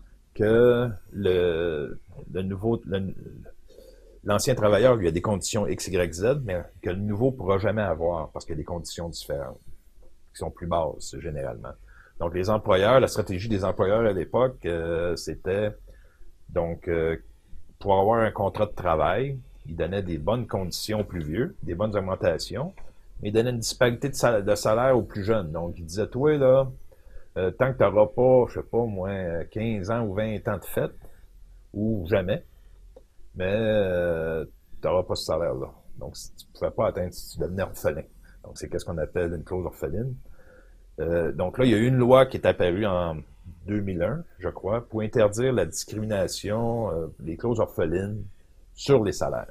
que le, le nouveau... Le, l'ancien travailleur, lui, a des conditions X, Y, Z, mais que le nouveau ne pourra jamais avoir parce qu'il y a des conditions différentes, qui sont plus basses, généralement. Donc, les employeurs, la stratégie des employeurs à l'époque, euh, c'était, donc, euh, pour avoir un contrat de travail, ils donnaient des bonnes conditions aux plus vieux, des bonnes augmentations, mais ils donnaient une disparité de salaire, de salaire aux plus jeunes. Donc, ils disaient, toi, là, euh, tant que tu n'auras pas, je sais pas, moins quinze ans ou vingt ans de fête, ou jamais, mais euh, tu n'auras pas ce salaire-là. Donc, tu ne pouvais pas atteindre si tu devenais orphelin. Donc, c'est qu'est-ce qu'on appelle une clause orpheline. Euh, donc là, il y a eu une loi qui est apparue en deux mille un, je crois, pour interdire la discrimination, euh, les clauses orphelines sur les salaires.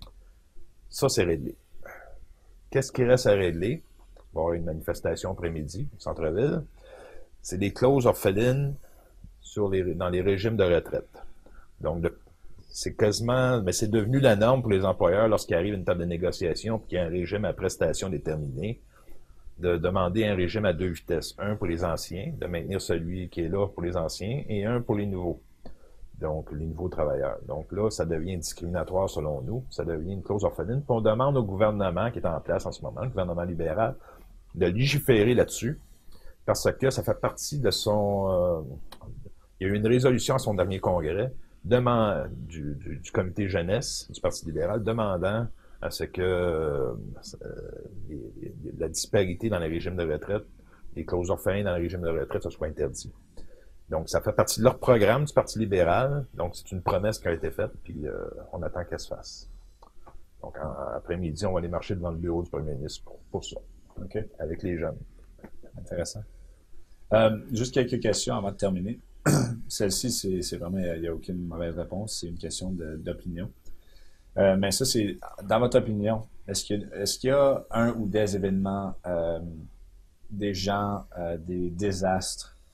Ça, c'est réglé. Qu'est-ce qui reste à régler? Il va y avoir une manifestation après-midi au centre-ville. C'est des clauses orphelines sur les, dans les régimes de retraite. Donc, de c'est quasiment, mais c'est devenu la norme pour les employeurs lorsqu'il arrive une table de négociation et qu'il y a un régime à prestation déterminé, de demander un régime à deux vitesses. Un pour les anciens, de maintenir celui qui est là pour les anciens, et un pour les nouveaux. Donc, les nouveaux travailleurs. Donc là, ça devient discriminatoire selon nous. Ça devient une clause orpheline. Puis on demande au gouvernement qui est en place en ce moment, le gouvernement libéral, de légiférer là-dessus, parce que ça fait partie de son... Euh, il y a eu une résolution à son dernier congrès, Demande, du, du, du comité jeunesse du Parti libéral demandant à ce que euh, les, les, la disparité dans les régimes de retraite, les clauses orphelines dans les régimes de retraite, ça soit interdit. Donc, ça fait partie de leur programme du Parti libéral. Donc, c'est une promesse qui a été faite, puis euh, on attend qu'elle se fasse. Donc, en, après-midi, on va aller marcher devant le bureau du premier ministre pour, pour ça, okay. Avec les jeunes. Intéressant. Euh, juste quelques questions avant de terminer. Celle-ci, c'est, c'est vraiment, il n'y a aucune mauvaise réponse, c'est une question de, d'opinion. Euh, mais ça, c'est, dans votre opinion, est-ce qu'il y a, est-ce qu'il y a un ou des événements, euh, des gens, euh, des désastres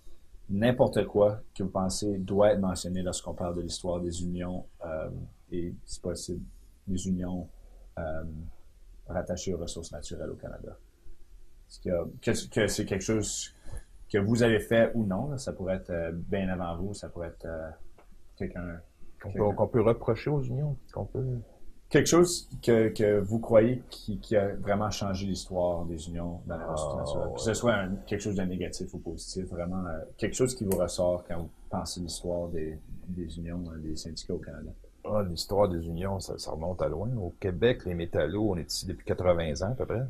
n'importe quoi que vous pensez doit être mentionné lorsqu'on parle de l'histoire des unions euh, et, si possible, des unions euh, rattachées aux ressources naturelles au Canada. Est-ce que, que, que c'est quelque chose que vous avez fait ou non? Là? Ça pourrait être euh, bien avant vous, ça pourrait être euh, quelqu'un... Qu'on quelqu'un. peut, qu'on peut reprocher aux unions, qu'on peut... Quelque chose que, que vous croyez qui, qui a vraiment changé l'histoire des unions dans les ressources Ah, naturelles. ouais. Que ce soit un, quelque chose de négatif ou positif, vraiment euh, quelque chose qui vous ressort quand vous pensez l'histoire des, des unions, euh, des syndicats au Canada. Ah, l'histoire des unions, ça, ça remonte à loin. Au Québec, les métallos, on est ici depuis quatre-vingts ans à peu près.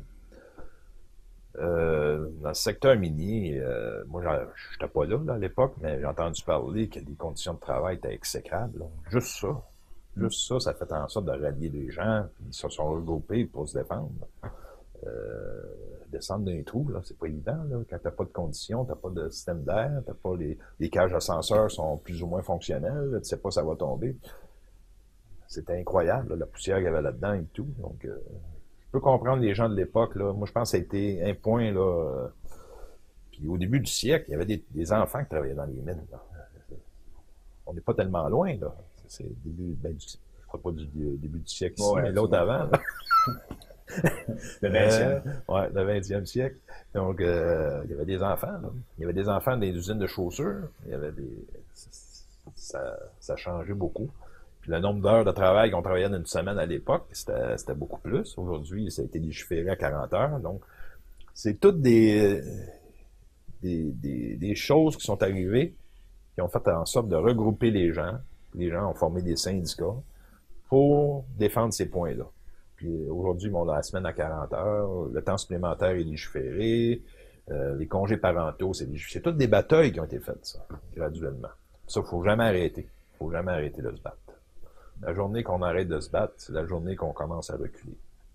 Euh, dans le secteur minier, euh, moi, je n'étais pas là, là à l'époque, mais j'ai entendu parler que les conditions de travail étaient exécrables. Là. Juste ça. Juste ça, ça fait en sorte de rallier les gens, puis ils se sont regroupés pour se défendre. Euh, descendre d'un trou, là, c'est pas évident, là. Quand t'as pas de conditions, t'as pas de système d'air, t'as pas les, les cages ascenseurs sont plus ou moins fonctionnelles, là, tu sais pas ça va tomber. C'était incroyable, là, la poussière qu'il y avait là-dedans et tout. Donc, euh, je peux comprendre les gens de l'époque, là. Moi, je pense que ça a été un point, là. Euh, puis au début du siècle, il y avait des, des enfants qui travaillaient dans les mines, là. On n'est pas tellement loin, là. C'est le début, ben, du, je crois pas du, du début du siècle ici, Ouais, mais l'autre avant, là. Le vingtième. Euh, ouais, le vingtième siècle. Donc, euh, il y avait des enfants, là. Il y avait des enfants dans les usines de chaussures. Il y avait des... Ça, ça changeait beaucoup. Puis le nombre d'heures de travail qu'on travaillait dans une semaine à l'époque, c'était, c'était beaucoup plus. Aujourd'hui, ça a été légiféré à quarante heures. Donc, c'est toutes des, des, des, des choses qui sont arrivées qui ont fait en sorte de regrouper les gens. Les gens ont formé des syndicats pour défendre ces points-là. Puis aujourd'hui, bon, la semaine à quarante heures, le temps supplémentaire est légiféré, euh, les congés parentaux, c'est légiféré. C'est toutes des batailles qui ont été faites, ça, graduellement. Ça, faut jamais arrêter. Faut jamais arrêter de se battre. La journée qu'on arrête de se battre, c'est la journée qu'on commence à reculer.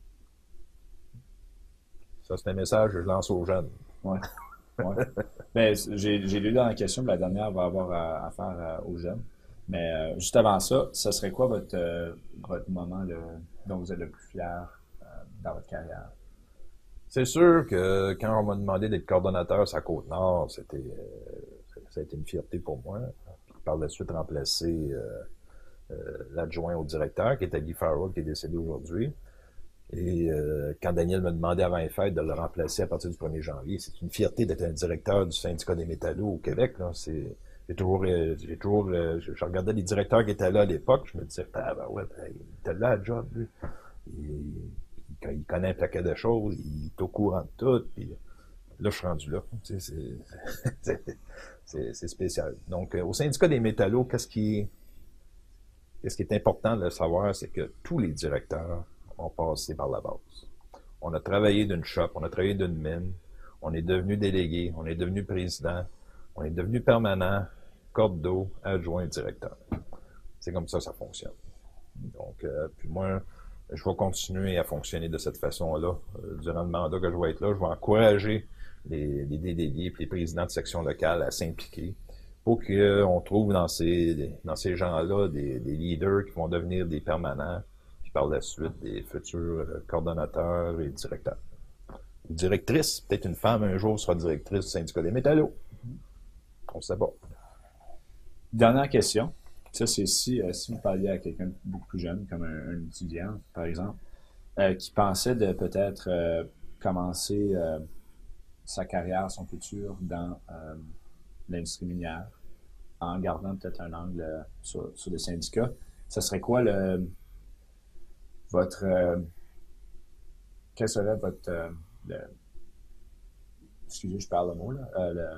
Ça, c'est un message que je lance aux jeunes. Ouais. Ouais. Ben, j'ai, j'ai lu dans la question, la dernière va avoir à, à faire euh, aux jeunes. Mais euh, juste avant ça, ce serait quoi votre, euh, votre moment le, dont vous êtes le plus fier euh, dans votre carrière? C'est sûr que quand on m'a demandé d'être coordonnateur sur la Côte-Nord, c'était, euh, ça a été une fierté pour moi. Puis par la suite, remplacer euh, euh, l'adjoint au directeur, qui était Guy Farrell, qui est décédé aujourd'hui. Et euh, quand Daniel me demandait avant les fêtes de le remplacer à partir du premier janvier, c'est une fierté d'être un directeur du syndicat des métallos au Québec. Là. C'est, j'ai toujours, euh, j'ai toujours, euh, je, je regardais les directeurs qui étaient là à l'époque, je me disais, ah ben ouais, ben, il était là à job, lui. Il, il, il connaît un paquet de choses, il est au courant de tout, puis là, je suis rendu là. Tu sais, c'est, c'est, c'est, c'est spécial. Donc, euh, au syndicat des métallos, qu'est-ce qui, qu'est-ce qui est important de savoir, c'est que tous les directeurs ont passé par la base. On a travaillé d'une shop, on a travaillé d'une mine, on est devenu délégué, on est devenu président, on est devenu permanent, corde d'eau, adjoint, directeur. C'est comme ça que ça fonctionne. Donc, euh, puis moi, je vais continuer à fonctionner de cette façon-là. Euh, durant le mandat que je vais être là, je vais encourager les, les délégués et les présidents de section locale à s'impliquer pour qu'on trouve dans ces, dans ces gens-là des, des leaders qui vont devenir des permanents, puis par la suite des futurs coordonnateurs et directeurs. Ou directrice, peut-être une femme un jour sera directrice du syndicat des métallos. On ne sait pas. Dernière question. Ça, c'est si, euh, si vous parliez à quelqu'un de beaucoup plus jeune, comme un, un étudiant, par exemple, euh, qui pensait de peut-être euh, commencer euh, sa carrière, son futur dans euh, l'industrie minière, en gardant peut-être un angle euh, sur, sur les syndicats, ça serait quoi le votre euh, quel serait votre euh, le, excusez, je parle le mot là, euh, le,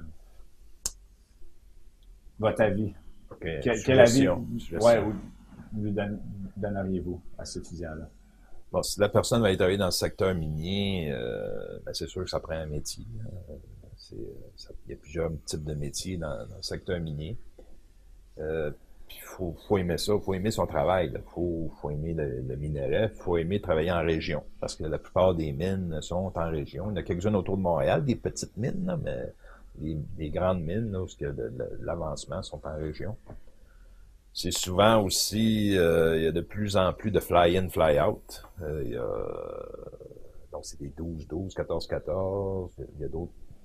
votre avis? Okay. Quel, quel avis ouais, lui don, donneriez-vous à cet étudiant-là? Bon, si la personne va travailler dans le secteur minier, euh, ben c'est sûr que ça prend un métier. C'est, ça, il y a plusieurs types de métiers dans, dans le secteur minier. Euh, puis il faut, faut aimer ça, il faut aimer son travail, il faut, faut aimer le, le minerai, il faut aimer travailler en région. Parce que la plupart des mines sont en région. Il y en a quelques-unes autour de Montréal, des petites mines, là, mais les, les grandes mines, là, où que le, le, l'avancement sont en région. C'est souvent aussi, euh, il y a de plus en plus de fly-in, fly-out. Euh, il y a, donc c'est des douze douze, quatorze quatorze, il y a d'autres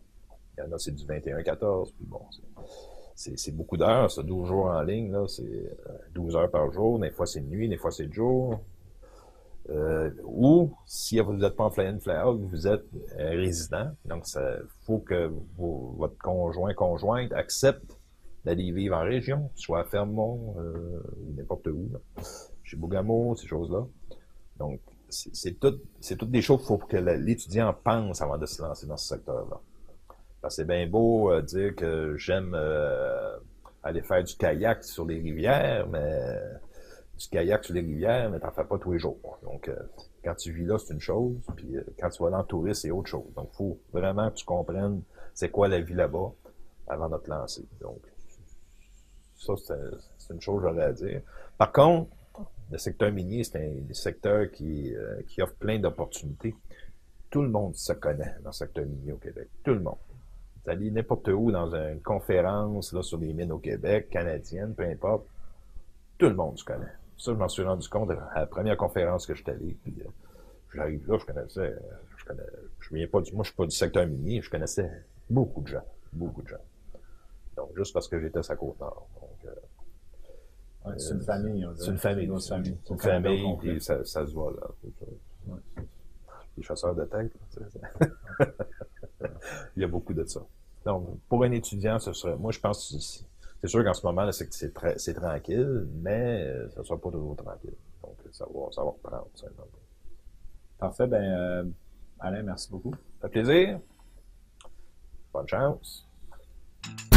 Il y en a, c'est du vingt et un quatorze, puis bon, c'est beaucoup d'heures, ça, douze jours en ligne, là, c'est douze heures par jour, des fois c'est de nuit, des fois c'est de jour. Euh, ou, si vous n'êtes pas en fly-in, fly-out, vous êtes euh, résident, donc il faut que vos, votre conjoint, conjointe accepte d'aller vivre en région, soit à Fermont, euh, ou n'importe où, là, chez Bougainville, ces choses-là. Donc, c'est tout, toutes des choses qu'il faut que l'étudiant pense avant de se lancer dans ce secteur-là. Parce que c'est bien beau euh, dire que j'aime euh, aller faire du kayak sur les rivières, mais du kayak sur les rivières, mais t'en fais pas tous les jours. Donc, euh, quand tu vis là, c'est une chose, puis euh, quand tu vas dans le tourisme, c'est autre chose. Donc, il faut vraiment que tu comprennes c'est quoi la vie là-bas avant de te lancer. Donc, ça, c'est une chose que j'aurais à dire. Par contre, le secteur minier, c'est un secteur qui, euh, qui offre plein d'opportunités. Tout le monde se connaît dans le secteur minier au Québec. Tout le monde. Vous allez n'importe où dans une conférence là, sur les mines au Québec, canadiennes, peu importe, tout le monde se connaît. Ça, je m'en suis rendu compte à la première conférence que je suis allé. Puis, euh, j'arrive là, je connaissais, je connais, je viens pas du, moi, je suis pas du secteur minier, je connaissais beaucoup de gens, beaucoup de gens. Donc, juste parce que j'étais à Côte-Nord. Donc, euh, ouais, c'est une famille. C'est une famille. C'est une, une famille, puis ça, ça se voit là. Ouais. Les chasseurs de tête. Il y a beaucoup de ça. Donc, pour un étudiant, ce serait, moi, je pense, c'est sûr qu'en ce moment, c'est c'est tranquille, mais ça ne sera pas toujours tranquille. Donc, ça va, ça va reprendre. Ça. Parfait. Ben, euh, Alain, merci beaucoup. Ça fait plaisir. Bonne chance.